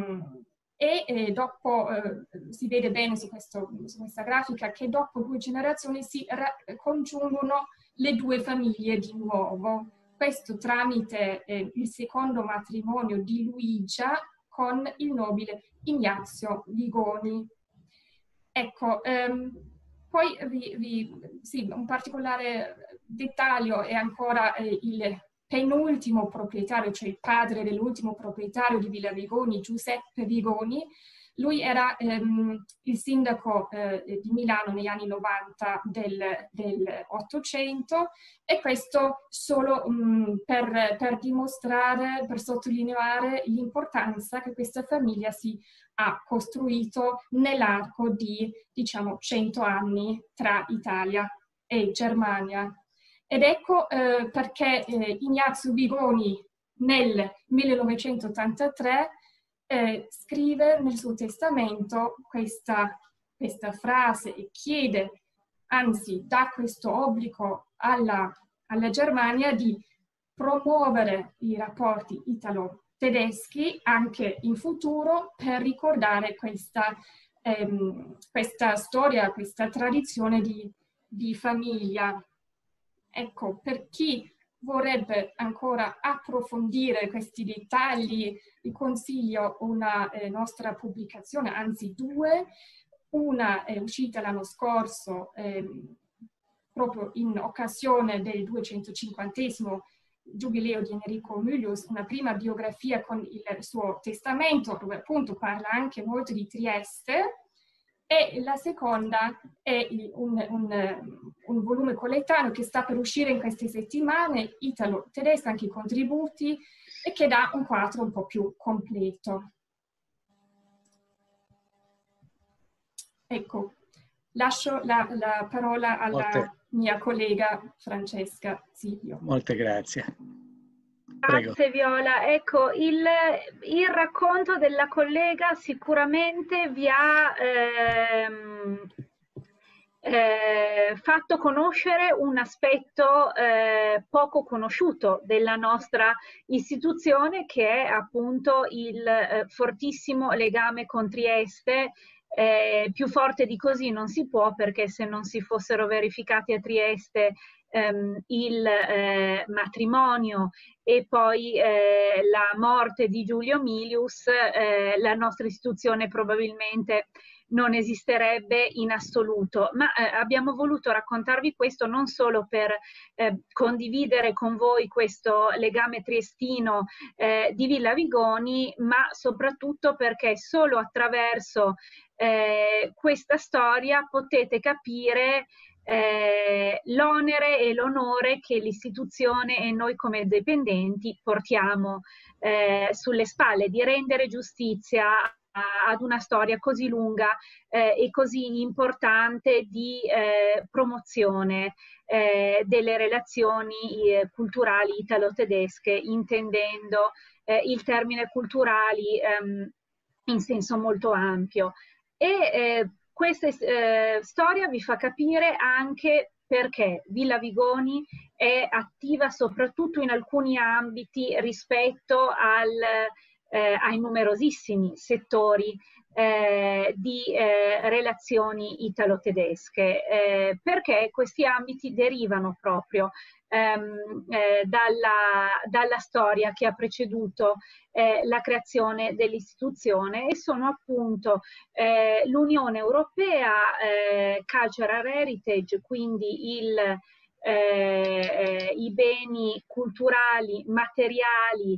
Speaker 4: e, e dopo eh, si vede bene su, questo, su questa grafica che dopo due generazioni si congiungono le due famiglie di nuovo, questo tramite eh, il secondo matrimonio di Luigia con il nobile Ignazio Vigoni. Ecco, ehm, poi vi, vi, sì, un particolare dettaglio è ancora eh, il penultimo proprietario, cioè il padre dell'ultimo proprietario di Villa Vigoni, Giuseppe Vigoni. Lui era ehm, il sindaco eh, di Milano negli anni novanta del, del Ottocento, e questo solo mh, per, per dimostrare, per sottolineare l'importanza che questa famiglia si ha costruito nell'arco di, diciamo, cento anni tra Italia e Germania. Ed ecco eh, perché eh, Ignazio Vigoni nel millenovecentottantatré Eh, scrive nel suo testamento questa, questa frase e chiede, anzi dà questo obbligo alla, alla Germania di promuovere i rapporti italo-tedeschi anche in futuro per ricordare questa, ehm, questa storia, questa tradizione di, di famiglia. Ecco, per chi vorrebbe ancora approfondire questi dettagli, vi consiglio una eh, nostra pubblicazione, anzi due. Una è uscita l'anno scorso ehm, proprio in occasione del duecentocinquantesimo giubileo di Enrico Mylius, una prima biografia con il suo testamento, dove appunto parla anche molto di Trieste, e la seconda è un, un, un volume collettaneo che sta per uscire in queste settimane, italo-tedesco, anche i contributi, e che dà un quadro un po' più completo. Ecco, lascio la, la parola alla Molte. mia collega Francesca Silvio.
Speaker 2: Molte grazie.
Speaker 3: Prego. Grazie Viola. Ecco, il, il racconto della collega sicuramente vi ha ehm, eh, fatto conoscere un aspetto eh, poco conosciuto della nostra istituzione, che è appunto il eh, fortissimo legame con Trieste. Eh, più forte di così non si può, perché se non si fossero verificati a Trieste ehm, il eh, matrimonio e poi eh, la morte di Giulio Mylius, eh, la nostra istituzione probabilmente non esisterebbe in assoluto. Ma eh, abbiamo voluto raccontarvi questo non solo per eh, condividere con voi questo legame triestino eh, di Villa Vigoni, ma soprattutto perché solo attraverso eh, questa storia potete capire Eh, l'onere e l'onore che l'istituzione e noi come dipendenti portiamo eh, sulle spalle, di rendere giustizia a, ad una storia così lunga eh, e così importante di eh, promozione eh, delle relazioni eh, culturali italo-tedesche, intendendo eh, il termine culturali ehm, in senso molto ampio. E eh, questa eh, storia vi fa capire anche perché Villa Vigoni è attiva soprattutto in alcuni ambiti rispetto al, eh, ai numerosissimi settori eh, di eh, relazioni italo-tedesche, eh, perché questi ambiti derivano proprio ehm, eh, dalla, dalla storia che ha preceduto eh, la creazione dell'istituzione, e sono appunto eh, l'Unione Europea eh, Cultural Heritage, quindi il, eh, eh, i beni culturali, materiali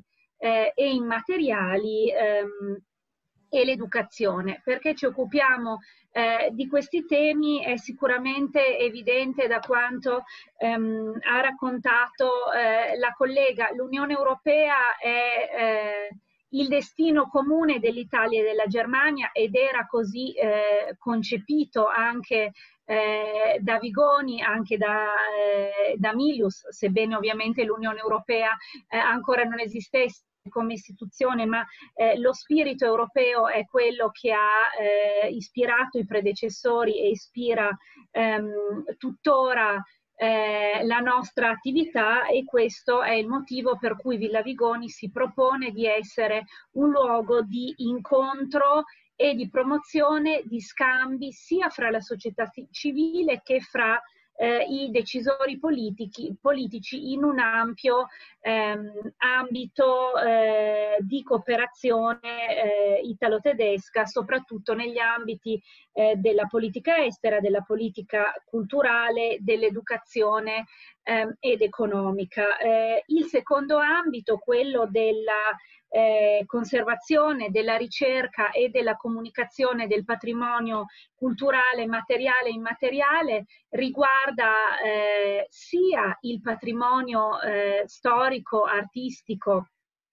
Speaker 3: eh, e immateriali ehm, e l'educazione. Perché ci occupiamo eh, di questi temi è sicuramente evidente da quanto ehm, ha raccontato eh, la collega. L'Unione Europea è eh, il destino comune dell'Italia e della Germania, ed era così eh, concepito anche eh, da Vigoni, anche da, eh, da Milius, sebbene ovviamente l'Unione Europea eh, ancora non esistesse come istituzione, ma eh, lo spirito europeo è quello che ha eh, ispirato i predecessori e ispira ehm, tuttora eh, la nostra attività, e questo è il motivo per cui Villa Vigoni si propone di essere un luogo di incontro e di promozione di scambi sia fra la società civile che fra Eh, i decisori politici, politici in un ampio ehm, ambito eh, di cooperazione eh, italo-tedesca, soprattutto negli ambiti eh, della politica estera, della politica culturale, dell'educazione ehm, ed economica. Eh, il secondo ambito, quello della Eh, conservazione, della ricerca e della comunicazione del patrimonio culturale, materiale e immateriale, riguarda eh, sia il patrimonio eh, storico, artistico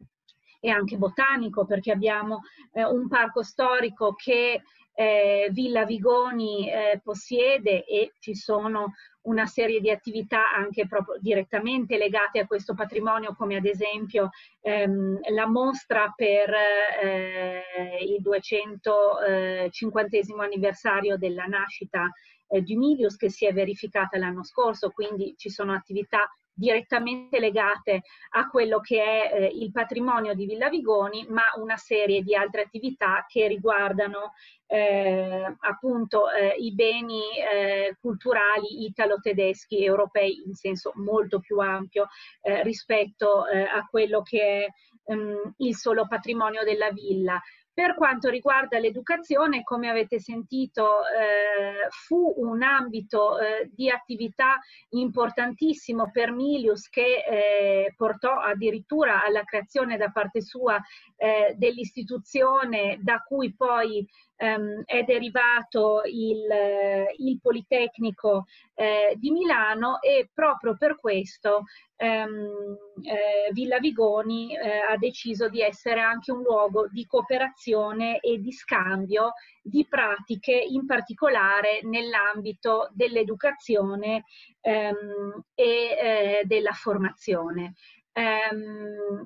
Speaker 3: e anche botanico, perché abbiamo eh, un parco storico che eh, Villa Vigoni eh, possiede, e ci sono una serie di attività anche proprio direttamente legate a questo patrimonio, come ad esempio ehm, la mostra per eh, il duecentocinquantesimo anniversario della nascita eh, di Milius, che si è verificata l'anno scorso, quindi ci sono attività direttamente legate a quello che è eh, il patrimonio di Villa Vigoni, ma una serie di altre attività che riguardano eh, appunto eh, i beni eh, culturali italo-tedeschi, europei in senso molto più ampio eh, rispetto eh, a quello che è ehm, il solo patrimonio della villa. Per quanto riguarda l'educazione, come avete sentito, eh, fu un ambito eh, di attività importantissimo per Milius, che eh, portò addirittura alla creazione da parte sua eh, dell'istituzione da cui poi ehm, è derivato il, il Politecnico eh, di Milano, e proprio per questo ehm, eh, Villa Vigoni eh, ha deciso di essere anche un luogo di cooperazione e di scambio di pratiche, in particolare nell'ambito dell'educazione ehm, e eh, della formazione. Um,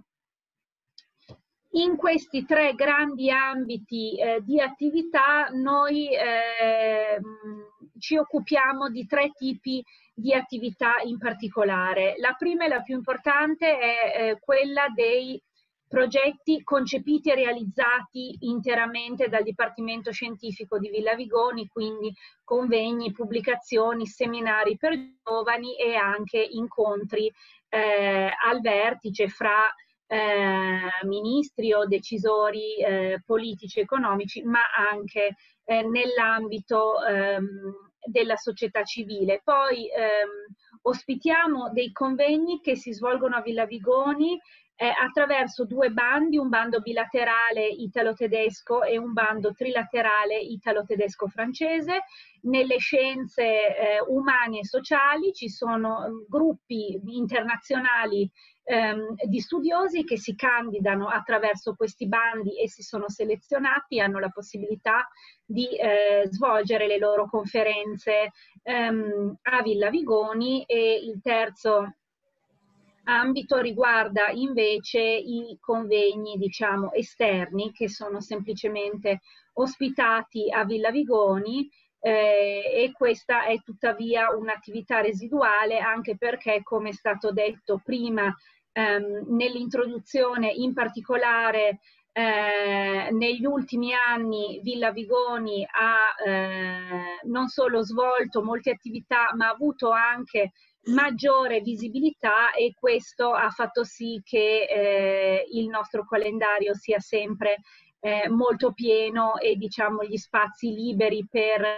Speaker 3: in questi tre grandi ambiti eh, di attività noi eh, ci occupiamo di tre tipi di attività in particolare. La prima e la più importante è eh, quella dei progetti concepiti e realizzati interamente dal Dipartimento Scientifico di Villa Vigoni, quindi convegni, pubblicazioni, seminari per giovani e anche incontri eh, al vertice fra eh, ministri o decisori eh, politici e economici, ma anche eh, nell'ambito ehm, della società civile. Poi ehm, ospitiamo dei convegni che si svolgono a Villa Vigoni Eh, attraverso due bandi, un bando bilaterale italo-tedesco e un bando trilaterale italo-tedesco-francese. Nelle scienze eh, umane e sociali ci sono um, gruppi internazionali ehm, di studiosi che si candidano attraverso questi bandi e si sono selezionati, hanno la possibilità di eh, svolgere le loro conferenze ehm, a Villa Vigoni. E il terzo ambito riguarda invece i convegni, diciamo, esterni, che sono semplicemente ospitati a Villa Vigoni, eh, e questa è tuttavia un'attività residuale, anche perché, come è stato detto prima ehm, nell'introduzione, in particolare eh, negli ultimi anni Villa Vigoni ha eh, non solo svolto molte attività, ma ha avuto anche maggiore visibilità, e questo ha fatto sì che eh, il nostro calendario sia sempre eh, molto pieno, e diciamo gli spazi liberi per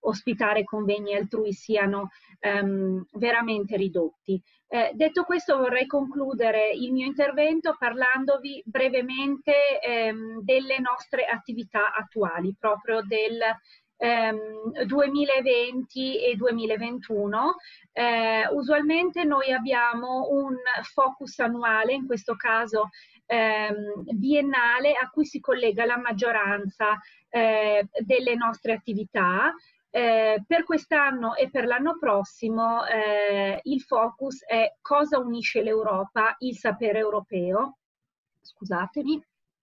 Speaker 3: ospitare convegni altrui siano ehm, veramente ridotti. Eh, detto questo, vorrei concludere il mio intervento parlandovi brevemente ehm, delle nostre attività attuali, proprio del ehm, duemilaventi e duemilaventuno. Eh, usualmente noi abbiamo un focus annuale, in questo caso ehm, biennale, a cui si collega la maggioranza eh, delle nostre attività. Eh, per quest'anno e per l'anno prossimo eh, il focus è cosa unisce l'Europa, il sapere europeo. Scusatemi.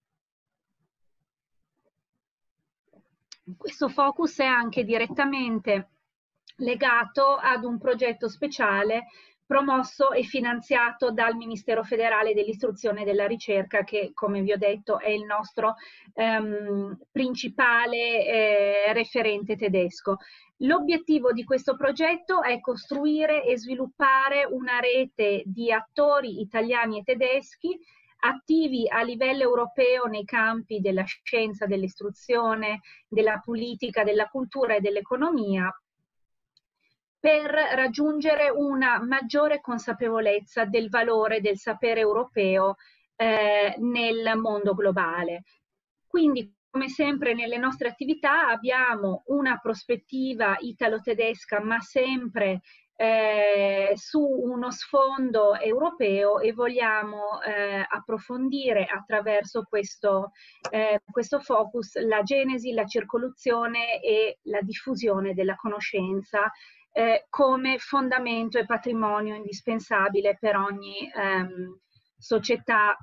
Speaker 3: Questo focus è anche direttamente legato ad un progetto speciale promosso e finanziato dal Ministero Federale dell'Istruzione e della Ricerca, che, come vi ho detto, è il nostro ehm, principale eh, referente tedesco. L'obiettivo di questo progetto è costruire e sviluppare una rete di attori italiani e tedeschi attivi a livello europeo nei campi della scienza, dell'istruzione, della politica, della cultura e dell'economia, per raggiungere una maggiore consapevolezza del valore del sapere europeo eh, nel mondo globale. Quindi, come sempre nelle nostre attività, abbiamo una prospettiva italo-tedesca, ma sempre eh, su uno sfondo europeo, e vogliamo eh, approfondire attraverso questo, eh, questo focus la genesi, la circolazione e la diffusione della conoscenza eh, come fondamento e patrimonio indispensabile per ogni ehm, società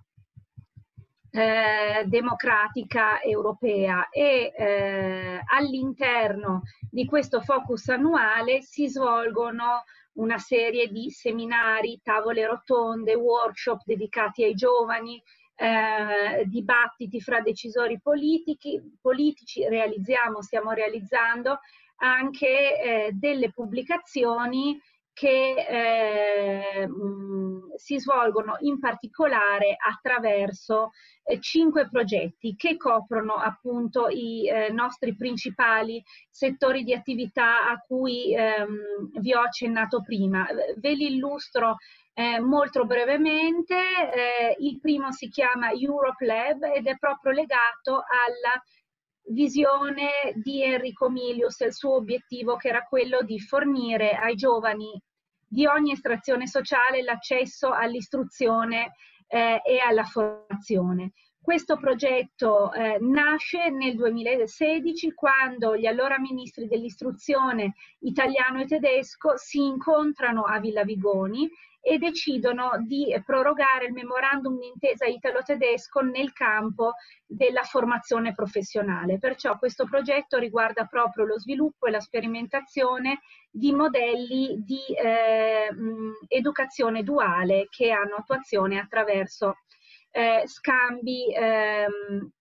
Speaker 3: Eh, democratica europea. E eh, all'interno di questo focus annuale si svolgono una serie di seminari, tavole rotonde, workshop dedicati ai giovani, eh, dibattiti fra decisori politici, politici, realizziamo, stiamo realizzando anche eh, delle pubblicazioni che eh, mh, si svolgono in particolare attraverso eh, cinque progetti che coprono appunto i eh, nostri principali settori di attività a cui ehm, vi ho accennato prima. Ve li illustro eh, molto brevemente. Eh, il primo si chiama Europe Lab ed è proprio legato alla visione di Enrico Milius, il suo obiettivo, che era quello di fornire ai giovani di ogni estrazione sociale l'accesso all'istruzione eh, e alla formazione. Questo progetto eh, nasce nel duemilasedici, quando gli allora ministri dell'istruzione italiano e tedesco si incontrano a Villa Vigoni e decidono di prorogare il memorandum d'intesa italo-tedesco nel campo della formazione professionale. Perciò questo progetto riguarda proprio lo sviluppo e la sperimentazione di modelli di eh, mh, educazione duale che hanno attuazione attraverso eh, scambi ehm,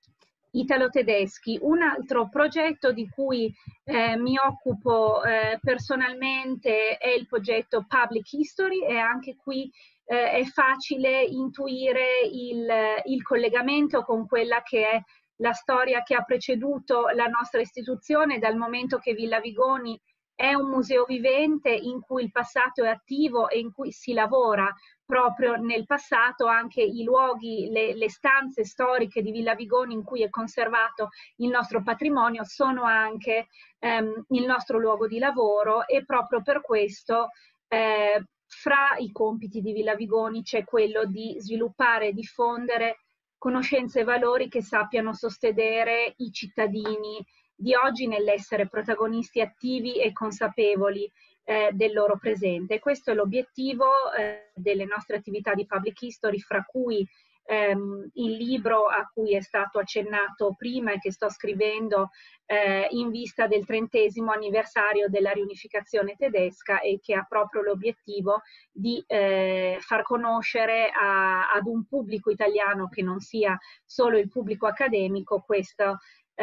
Speaker 3: italo-tedeschi. Un altro progetto di cui eh, mi occupo eh, personalmente è il progetto Public History, e anche qui eh, è facile intuire il, il collegamento con quella che è la storia che ha preceduto la nostra istituzione, dal momento che Villa Vigoni è un museo vivente in cui il passato è attivo e in cui si lavora proprio nel passato. Anche i luoghi, le, le stanze storiche di Villa Vigoni in cui è conservato il nostro patrimonio sono anche ehm, il nostro luogo di lavoro, e proprio per questo eh, fra i compiti di Villa Vigoni c'è quello di sviluppare e diffondere conoscenze e valori che sappiano sostenere i cittadini di oggi nell'essere protagonisti attivi e consapevoli eh, del loro presente. Questo è l'obiettivo eh, delle nostre attività di Public History, fra cui ehm, il libro a cui è stato accennato prima e che sto scrivendo eh, in vista del trentesimo anniversario della riunificazione tedesca, e che ha proprio l'obiettivo di eh, far conoscere a, ad un pubblico italiano che non sia solo il pubblico accademico questo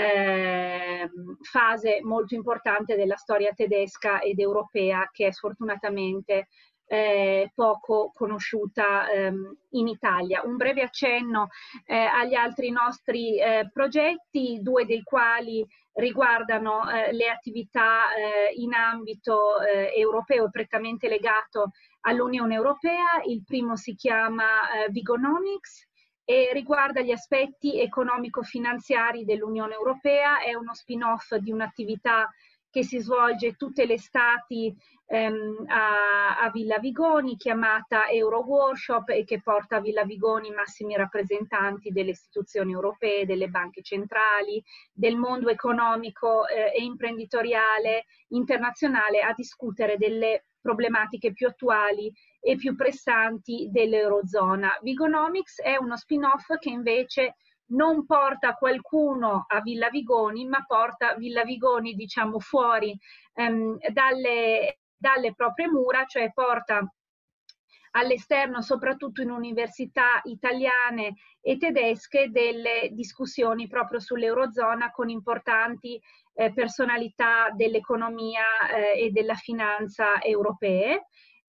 Speaker 3: Eh, fase molto importante della storia tedesca ed europea, che è sfortunatamente eh, poco conosciuta ehm, in Italia. Un breve accenno eh, agli altri nostri eh, progetti, due dei quali riguardano eh, le attività eh, in ambito eh, europeo, prettamente legato all'Unione Europea. Il primo si chiama eh, Vigonomics e riguarda gli aspetti economico-finanziari dell'Unione Europea. È uno spin-off di un'attività che si svolge tutte le estati ehm, a, a Villa Vigoni, chiamata Euro Workshop, e che porta a Villa Vigoni i massimi rappresentanti delle istituzioni europee, delle banche centrali, del mondo economico eh, e imprenditoriale internazionale a discutere delle problematiche più attuali e più pressanti dell'Eurozona. Vigonomics è uno spin-off che invece non porta qualcuno a Villa Vigoni, ma porta Villa Vigoni, diciamo, fuori ehm, dalle, dalle proprie mura, cioè porta all'esterno, soprattutto in università italiane e tedesche, delle discussioni proprio sull'Eurozona con importanti eh, personalità dell'economia eh, e della finanza europee.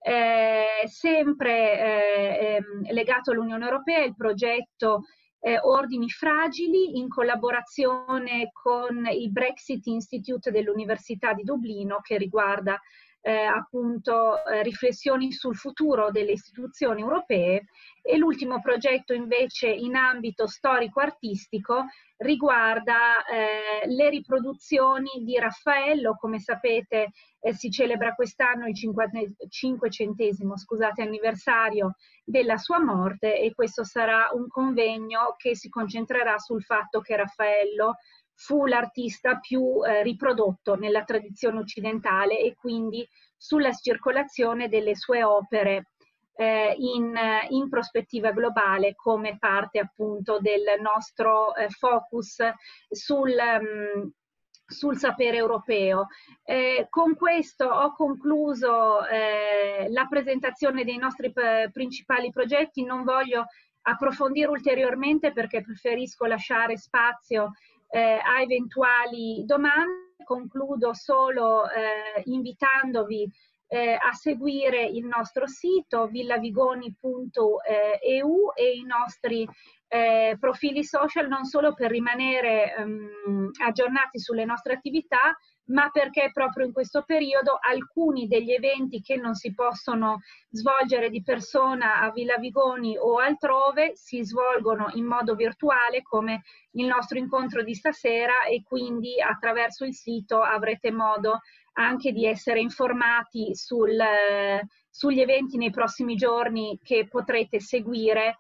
Speaker 3: Eh, sempre eh, ehm, legato all'Unione Europea, il progetto Eh, Ordini Fragili, in collaborazione con il Brexit Institute dell'Università di Dublino, che riguarda eh, appunto eh, riflessioni sul futuro delle istituzioni europee. E l'ultimo progetto invece in ambito storico-artistico riguarda eh, le riproduzioni di Raffaello. Come sapete eh, si celebra quest'anno il cinquecentesimo scusate, anniversario della sua morte, e questo sarà un convegno che si concentrerà sul fatto che Raffaello fu l'artista più eh, riprodotto nella tradizione occidentale, e quindi sulla circolazione delle sue opere eh, in, in prospettiva globale, come parte appunto del nostro eh, focus sul, um, sul sapere europeo. Eh, con questo ho concluso eh, la presentazione dei nostri principali progetti. Non voglio approfondire ulteriormente perché preferisco lasciare spazio eh, a eventuali domande. Concludo solo eh, invitandovi eh, a seguire il nostro sito villavigoni punto e u e i nostri eh, profili social, non solo per rimanere um, aggiornati sulle nostre attività, ma perché proprio in questo periodo alcuni degli eventi che non si possono svolgere di persona a Villa Vigoni o altrove si svolgono in modo virtuale, come il nostro incontro di stasera, e quindi attraverso il sito avrete modo anche di essere informati sul, eh, sugli eventi nei prossimi giorni che potrete seguire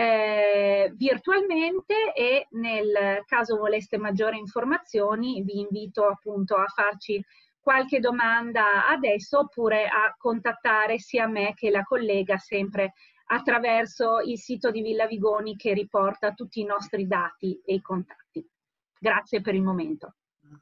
Speaker 3: Eh, virtualmente. E nel caso voleste maggiori informazioni vi invito appunto a farci qualche domanda adesso, oppure a contattare sia me che la collega sempre attraverso il sito di Villa Vigoni, che riporta tutti i nostri dati e i contatti. Grazie per il momento.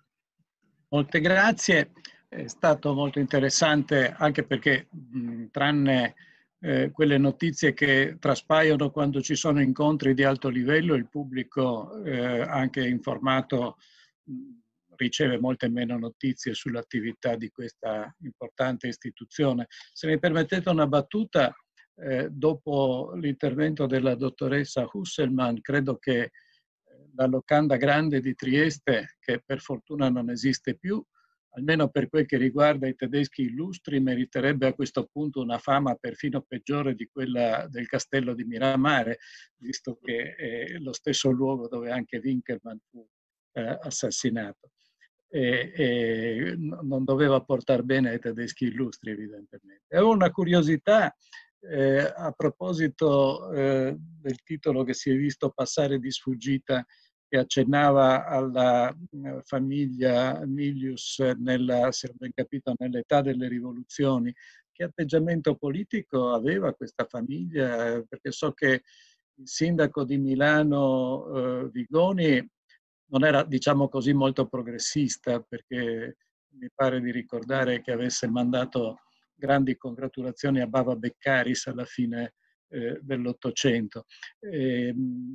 Speaker 2: Molte grazie, è stato molto interessante, anche perché mh, tranne Eh, quelle notizie che traspaiono quando ci sono incontri di alto livello, il pubblico eh, anche informato mh, riceve molte meno notizie sull'attività di questa importante istituzione. Se mi permettete una battuta, eh, dopo l'intervento della dottoressa Husselmann, credo che la locanda grande di Trieste, che per fortuna non esiste più, almeno per quel che riguarda i tedeschi illustri, meriterebbe a questo punto una fama perfino peggiore di quella del castello di Miramare, visto che è lo stesso luogo dove anche Winkelmann fu eh, assassinato. E, e non doveva portare bene ai tedeschi illustri, evidentemente. Ho una curiosità eh, a proposito eh, del titolo che si è visto passare di sfuggita, che accennava alla famiglia Milius, nella, se ho ben capito, nell'età delle rivoluzioni. Che atteggiamento politico aveva questa famiglia? Perché so che il sindaco di Milano, eh, Vigoni, non era, diciamo così, molto progressista, perché mi pare di ricordare che avesse mandato grandi congratulazioni a Bava Beccaris alla fine Eh, dell'Ottocento. Eh,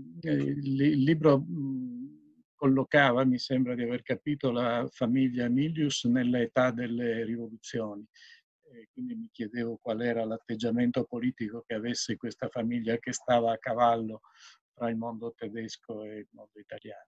Speaker 2: il libro mh, collocava, mi sembra di aver capito, la famiglia Milius nell'età delle rivoluzioni. e quindi mi chiedevo qual era l'atteggiamento politico che avesse questa famiglia che stava a cavallo tra il mondo tedesco e il mondo italiano.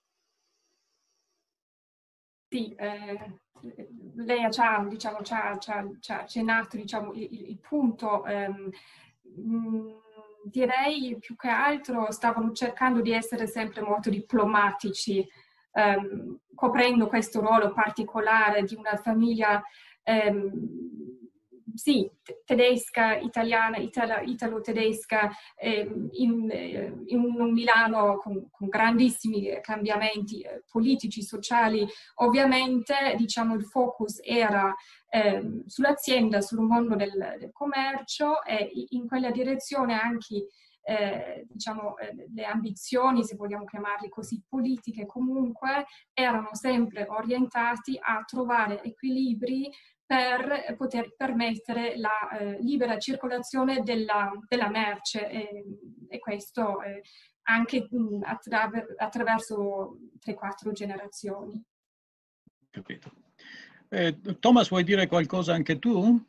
Speaker 4: Sì, eh, lei ha già, diciamo, ci ha, ci ha, ci ha accennato, diciamo, il, il punto. Ehm, mh, direi più che altro stavano cercando di essere sempre molto diplomatici, ehm, coprendo questo ruolo particolare di una famiglia ehm, sì, tedesca, italiana, italo, italo-tedesca, eh, in, eh, in un Milano con, con grandissimi cambiamenti eh, politici, sociali. Ovviamente, diciamo, il focus era eh, sull'azienda, sul mondo del, del commercio, e in quella direzione anche Eh, diciamo, eh, le ambizioni, se vogliamo chiamarle così, politiche comunque, erano sempre orientati a trovare equilibri per poter permettere la eh, libera circolazione della, della merce e, e questo eh, anche mh, attraver attraverso tre quattro generazioni.
Speaker 2: Capito. Eh, Thomas, vuoi dire qualcosa anche tu?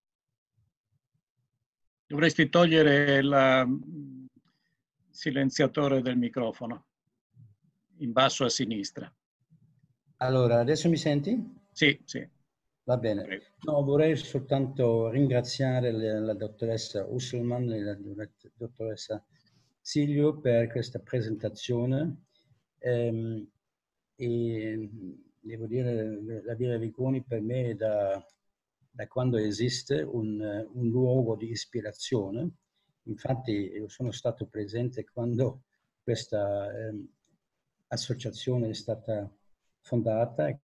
Speaker 2: Dovresti togliere il silenziatore del microfono, in basso a sinistra.
Speaker 5: Allora, adesso mi senti?
Speaker 2: Sì, sì.
Speaker 5: Va bene. No, vorrei soltanto ringraziare la, la dottoressa Usselman e la dottoressa Silvio per questa presentazione. Ehm, e devo dire, la Villa Vigoni per me è da, da quando esiste un, un luogo di ispirazione. Infatti io sono stato presente quando questa ehm, associazione è stata fondata.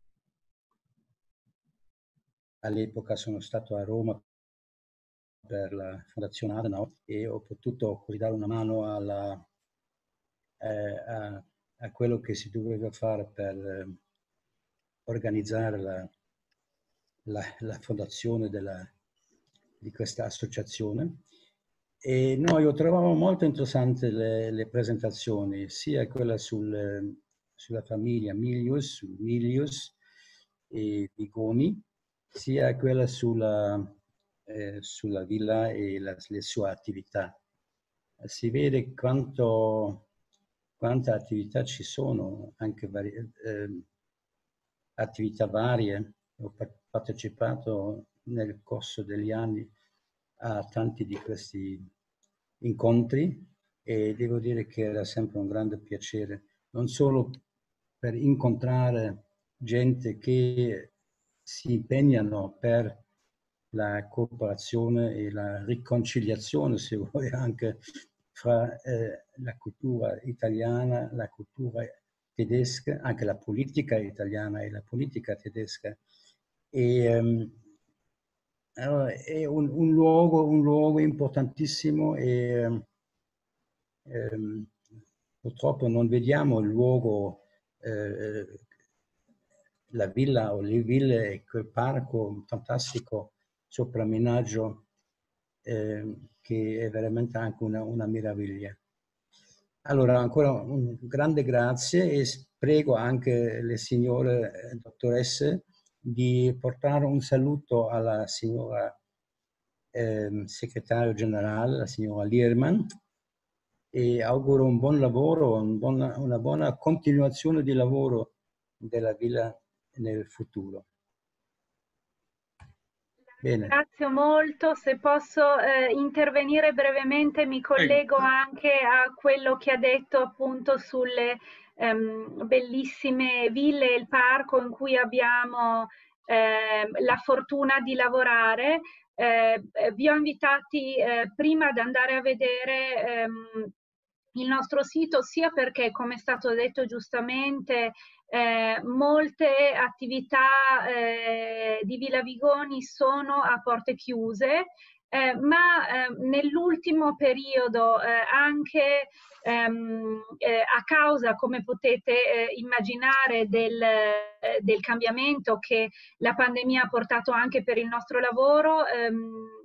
Speaker 5: All'epoca sono stato a Roma per la Fondazione Adenauer e ho potuto dare una mano alla, eh, a, a quello che si doveva fare per eh, organizzare la, la, la fondazione della, di questa associazione. E noi ho trovato molto interessanti le, le presentazioni, sia quella sul, sulla famiglia Milius, su Milius e Vigoni, sia quella sulla, eh, sulla villa e la, le sue attività. Si vede quanto, quante attività ci sono, anche varie, eh, attività varie. Ho partecipato nel corso degli anni a tanti di questi incontri e devo dire che era sempre un grande piacere, non solo per incontrare gente che si impegnano per la cooperazione e la riconciliazione, se vuoi, anche fra eh, la cultura italiana, la cultura tedesca, anche la politica italiana e la politica tedesca. E, um, allora, è un, un, luogo, un luogo importantissimo e um, purtroppo non vediamo il luogo, eh, la villa o le ville e quel parco fantastico sopra Menaggio, eh, che è veramente anche una, una meraviglia. Allora, ancora un grande grazie e prego anche le signore dottoresse di portare un saluto alla signora eh, segretario generale, la signora Lierman, e auguro un buon lavoro, un buona, una buona continuazione di lavoro della villa nel futuro.
Speaker 3: Bene. Grazie molto. Se posso eh, intervenire brevemente, mi collego anche a quello che ha detto appunto sulle ehm, bellissime ville e il parco in cui abbiamo eh, la fortuna di lavorare. Eh, vi ho invitati eh, prima ad andare a vedere ehm, il nostro sito, sia perché, come è stato detto giustamente, eh, molte attività eh, di Villa Vigoni sono a porte chiuse, eh, ma eh, nell'ultimo periodo eh, anche ehm, eh, a causa, come potete eh, immaginare, del, eh, del cambiamento che la pandemia ha portato anche per il nostro lavoro, ehm,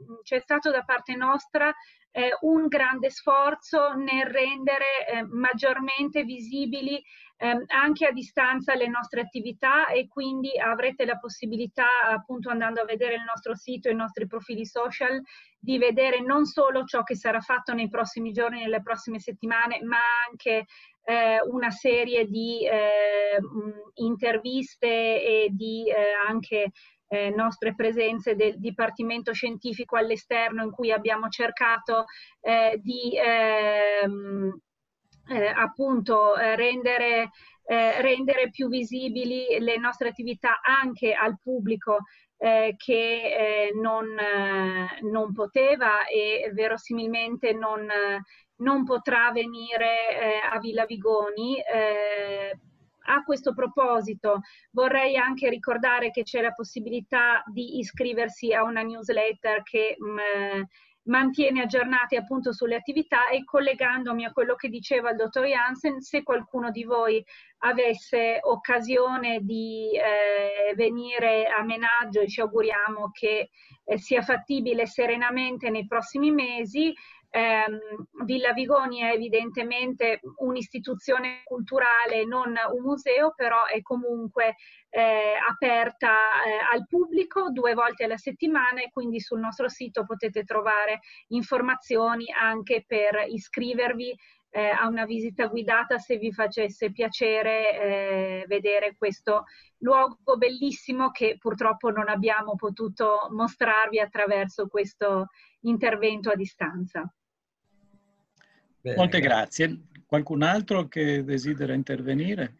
Speaker 3: c'è stato da parte nostra eh, un grande sforzo nel rendere eh, maggiormente visibili eh, anche a distanza le nostre attività, e quindi avrete la possibilità, appunto andando a vedere il nostro sito e i nostri profili social, di vedere non solo ciò che sarà fatto nei prossimi giorni, nelle prossime settimane, ma anche eh, una serie di eh, interviste e di eh, anche eh, nostre presenze del Dipartimento Scientifico all'esterno, in cui abbiamo cercato eh, di ehm, eh, appunto eh, rendere, eh, rendere più visibili le nostre attività anche al pubblico eh, che eh, non, eh, non poteva e verosimilmente non, eh, non potrà venire eh, a Villa Vigoni. Eh, A questo proposito vorrei anche ricordare che c'è la possibilità di iscriversi a una newsletter che mh, mantiene aggiornati appunto sulle attività, e collegandomi a quello che diceva il dottor Jansen, se qualcuno di voi avesse occasione di eh, venire a Menaggio, e ci auguriamo che eh, sia fattibile serenamente nei prossimi mesi. Um, Villa Vigoni è evidentemente un'istituzione culturale, non un museo, però è comunque eh, aperta eh, al pubblico due volte alla settimana, e quindi sul nostro sito potete trovare informazioni anche per iscrivervi eh, a una visita guidata, se vi facesse piacere eh, vedere questo luogo bellissimo che purtroppo non abbiamo potuto mostrarvi attraverso questo intervento a distanza.
Speaker 2: Bene, molte grazie. grazie. Qualcun altro che desidera intervenire?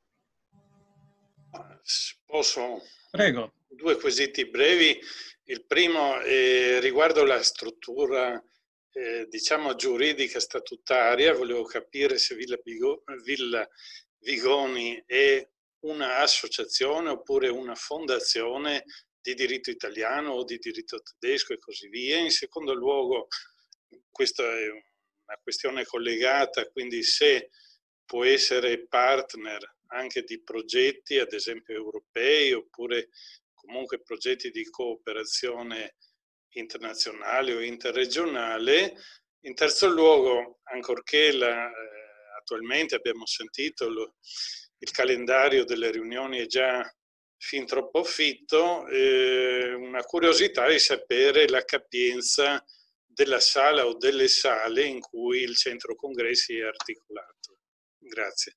Speaker 6: Posso?
Speaker 2: Prego.
Speaker 6: Due quesiti brevi. Il primo è riguardo la struttura, eh, diciamo, giuridica statutaria. Volevo capire se Villa, Bigo, Villa Vigoni è un'associazione oppure una fondazione di diritto italiano o di diritto tedesco e così via. In secondo luogo, questa è una questione collegata, quindi se può essere partner anche di progetti, ad esempio europei, oppure comunque progetti di cooperazione internazionale o interregionale. In terzo luogo, ancorché la, eh, attualmente abbiamo sentito lo, il calendario delle riunioni è già fin troppo fitto, eh, una curiosità di sapere la capienza della sala o delle sale in cui il centro congressi è articolato. Grazie.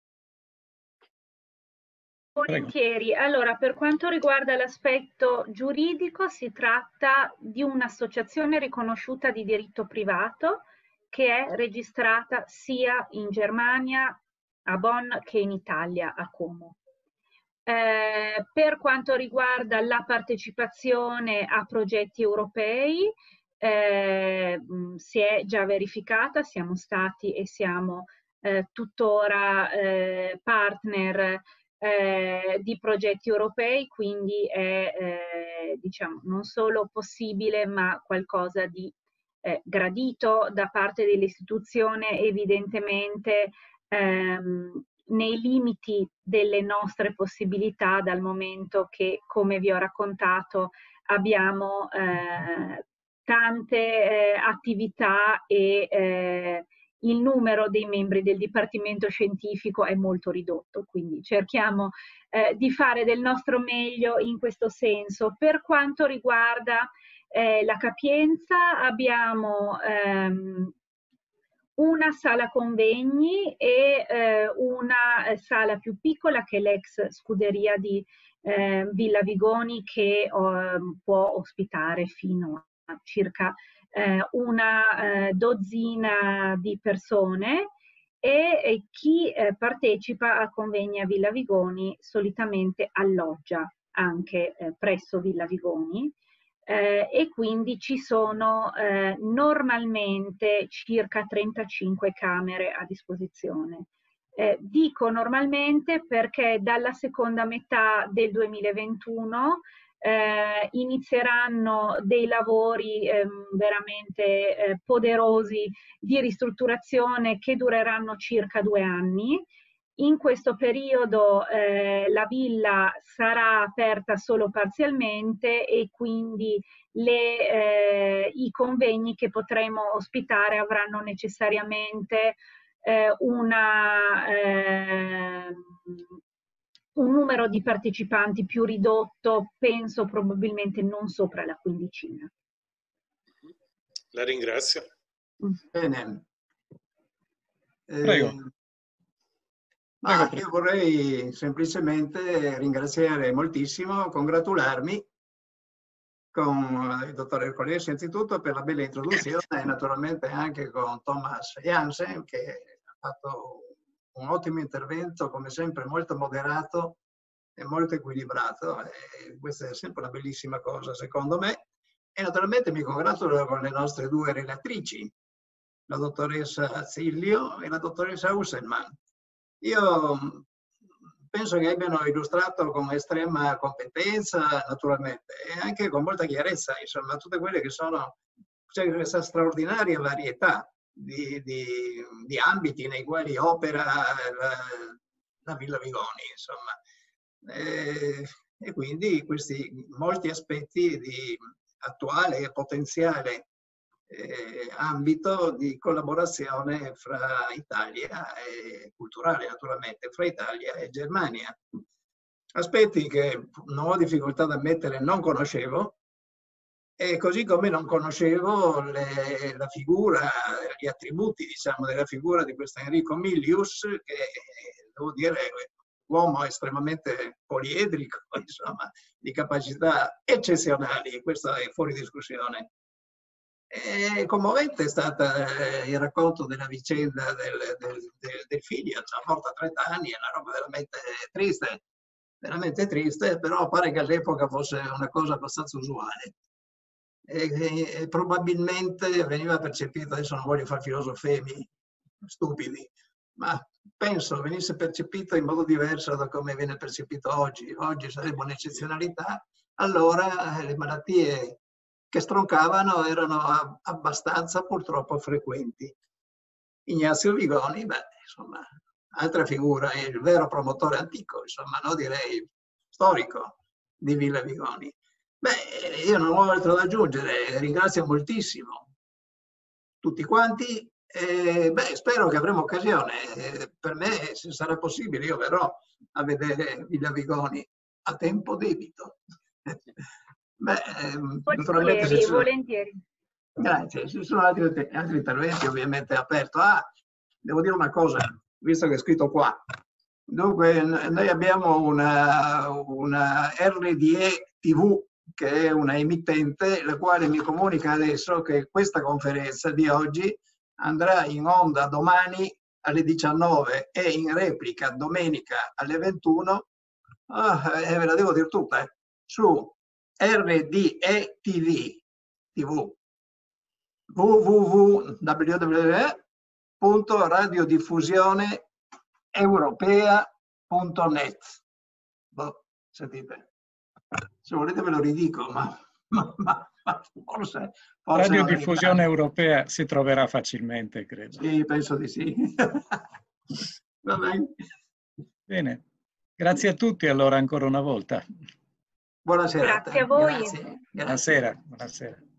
Speaker 3: Volentieri. Allora, per quanto riguarda l'aspetto giuridico, si tratta di un'associazione riconosciuta di diritto privato che è registrata sia in Germania, a Bonn, che in Italia, a Como. Eh, per quanto riguarda la partecipazione a progetti europei, Eh, si è già verificata, siamo stati e siamo eh, tuttora eh, partner eh, di progetti europei, quindi è eh, diciamo non solo possibile ma qualcosa di eh, gradito da parte dell'istituzione, evidentemente ehm, nei limiti delle nostre possibilità, dal momento che, come vi ho raccontato, abbiamo eh, tante eh, attività e eh, il numero dei membri del Dipartimento Scientifico è molto ridotto, quindi cerchiamo eh, di fare del nostro meglio in questo senso. Per quanto riguarda eh, la capienza, abbiamo ehm, una sala convegni e eh, una eh, sala più piccola, che è l'ex scuderia di eh, Villa Vigoni, che eh, può ospitare fino a circa eh, una eh, dozzina di persone, e, e chi eh, partecipa a convegni a Villa Vigoni solitamente alloggia anche eh, presso Villa Vigoni, eh, e quindi ci sono eh, normalmente circa trentacinque camere a disposizione. Eh, dico normalmente perché dalla seconda metà del duemilaventuno Eh, inizieranno dei lavori eh, veramente eh, poderosi di ristrutturazione che dureranno circa due anni. In questo periodo eh, la villa sarà aperta solo parzialmente e quindi le, eh, i convegni che potremo ospitare avranno necessariamente eh, una, eh, un numero di partecipanti più ridotto, penso probabilmente non sopra la quindicina.
Speaker 6: La ringrazio.
Speaker 1: Bene.
Speaker 2: Prego.
Speaker 1: Eh, ma io vorrei semplicemente ringraziare moltissimo, congratularmi con il dottor Ercolesi innanzitutto per la bella introduzione e naturalmente anche con Thomas Jansen che ha fatto un ottimo intervento, come sempre molto moderato e molto equilibrato. E questa è sempre una bellissima cosa secondo me. E naturalmente mi congratulo con le nostre due relatrici, la dottoressa Ziglio e la dottoressa Usselman. Io penso che abbiano illustrato con estrema competenza, naturalmente, e anche con molta chiarezza, insomma, tutte quelle che sono, c'è questa straordinaria varietà di, di, di ambiti nei quali opera la, la Villa Vigoni, insomma. E, e quindi questi molti aspetti di attuale e potenziale eh, ambito di collaborazione fra Italia e culturale, naturalmente, fra Italia e Germania. Aspetti che non ho difficoltà ad ammettere non conoscevo, e così come non conoscevo le, la figura, gli attributi, diciamo, della figura di questo Enrico Milius, che devo dire uomo estremamente poliedrico, insomma, di capacità eccezionali, questo è fuori discussione. E commovente è stato eh, il racconto della vicenda del, del, del, del figlio, già morto a trenta anni, è una roba veramente triste, veramente triste, però pare che all'epoca fosse una cosa abbastanza usuale. E, e, e probabilmente veniva percepito, adesso non voglio fare filosofemi stupidi, ma penso venisse percepito in modo diverso da come viene percepito oggi. Oggi sarebbe un'eccezionalità, allora eh, le malattie che stroncavano erano abbastanza purtroppo frequenti. Ignazio Vigoni, beh, insomma, altra figura, è il vero promotore antico, insomma, no, direi storico di Villa Vigoni. Beh, io non ho altro da aggiungere, ringrazio moltissimo tutti quanti. E, beh, spero che avremo occasione, eh, per me se sarà possibile io verrò a vedere Villa Vigoni a tempo debito. Beh, ehm, naturalmente se sono...
Speaker 3: volentieri.
Speaker 1: Grazie, se ci sono altri, altri interventi ovviamente aperto. Ah, devo dire una cosa, visto che è scritto qua. Dunque, noi abbiamo una, una R D E T V che è una emittente, la quale mi comunica adesso che questa conferenza di oggi andrà in onda domani alle diciannove e in replica domenica alle ventuno, ah, eh, ve la devo dire tutta, eh, su R D E T V, TV, w w w punto radiodiffusione europea punto net. Boh, sentite, se volete ve lo ridico, ma, ma, ma, ma forse, forse...
Speaker 2: Radiodiffusione europea si troverà facilmente, credo.
Speaker 1: Sì, penso di sì. Va bene.
Speaker 2: Bene, grazie a tutti allora ancora una volta.
Speaker 1: Buona serata.
Speaker 3: Grazie a voi.
Speaker 1: Grazie. Grazie.
Speaker 2: Buonasera. Buonasera.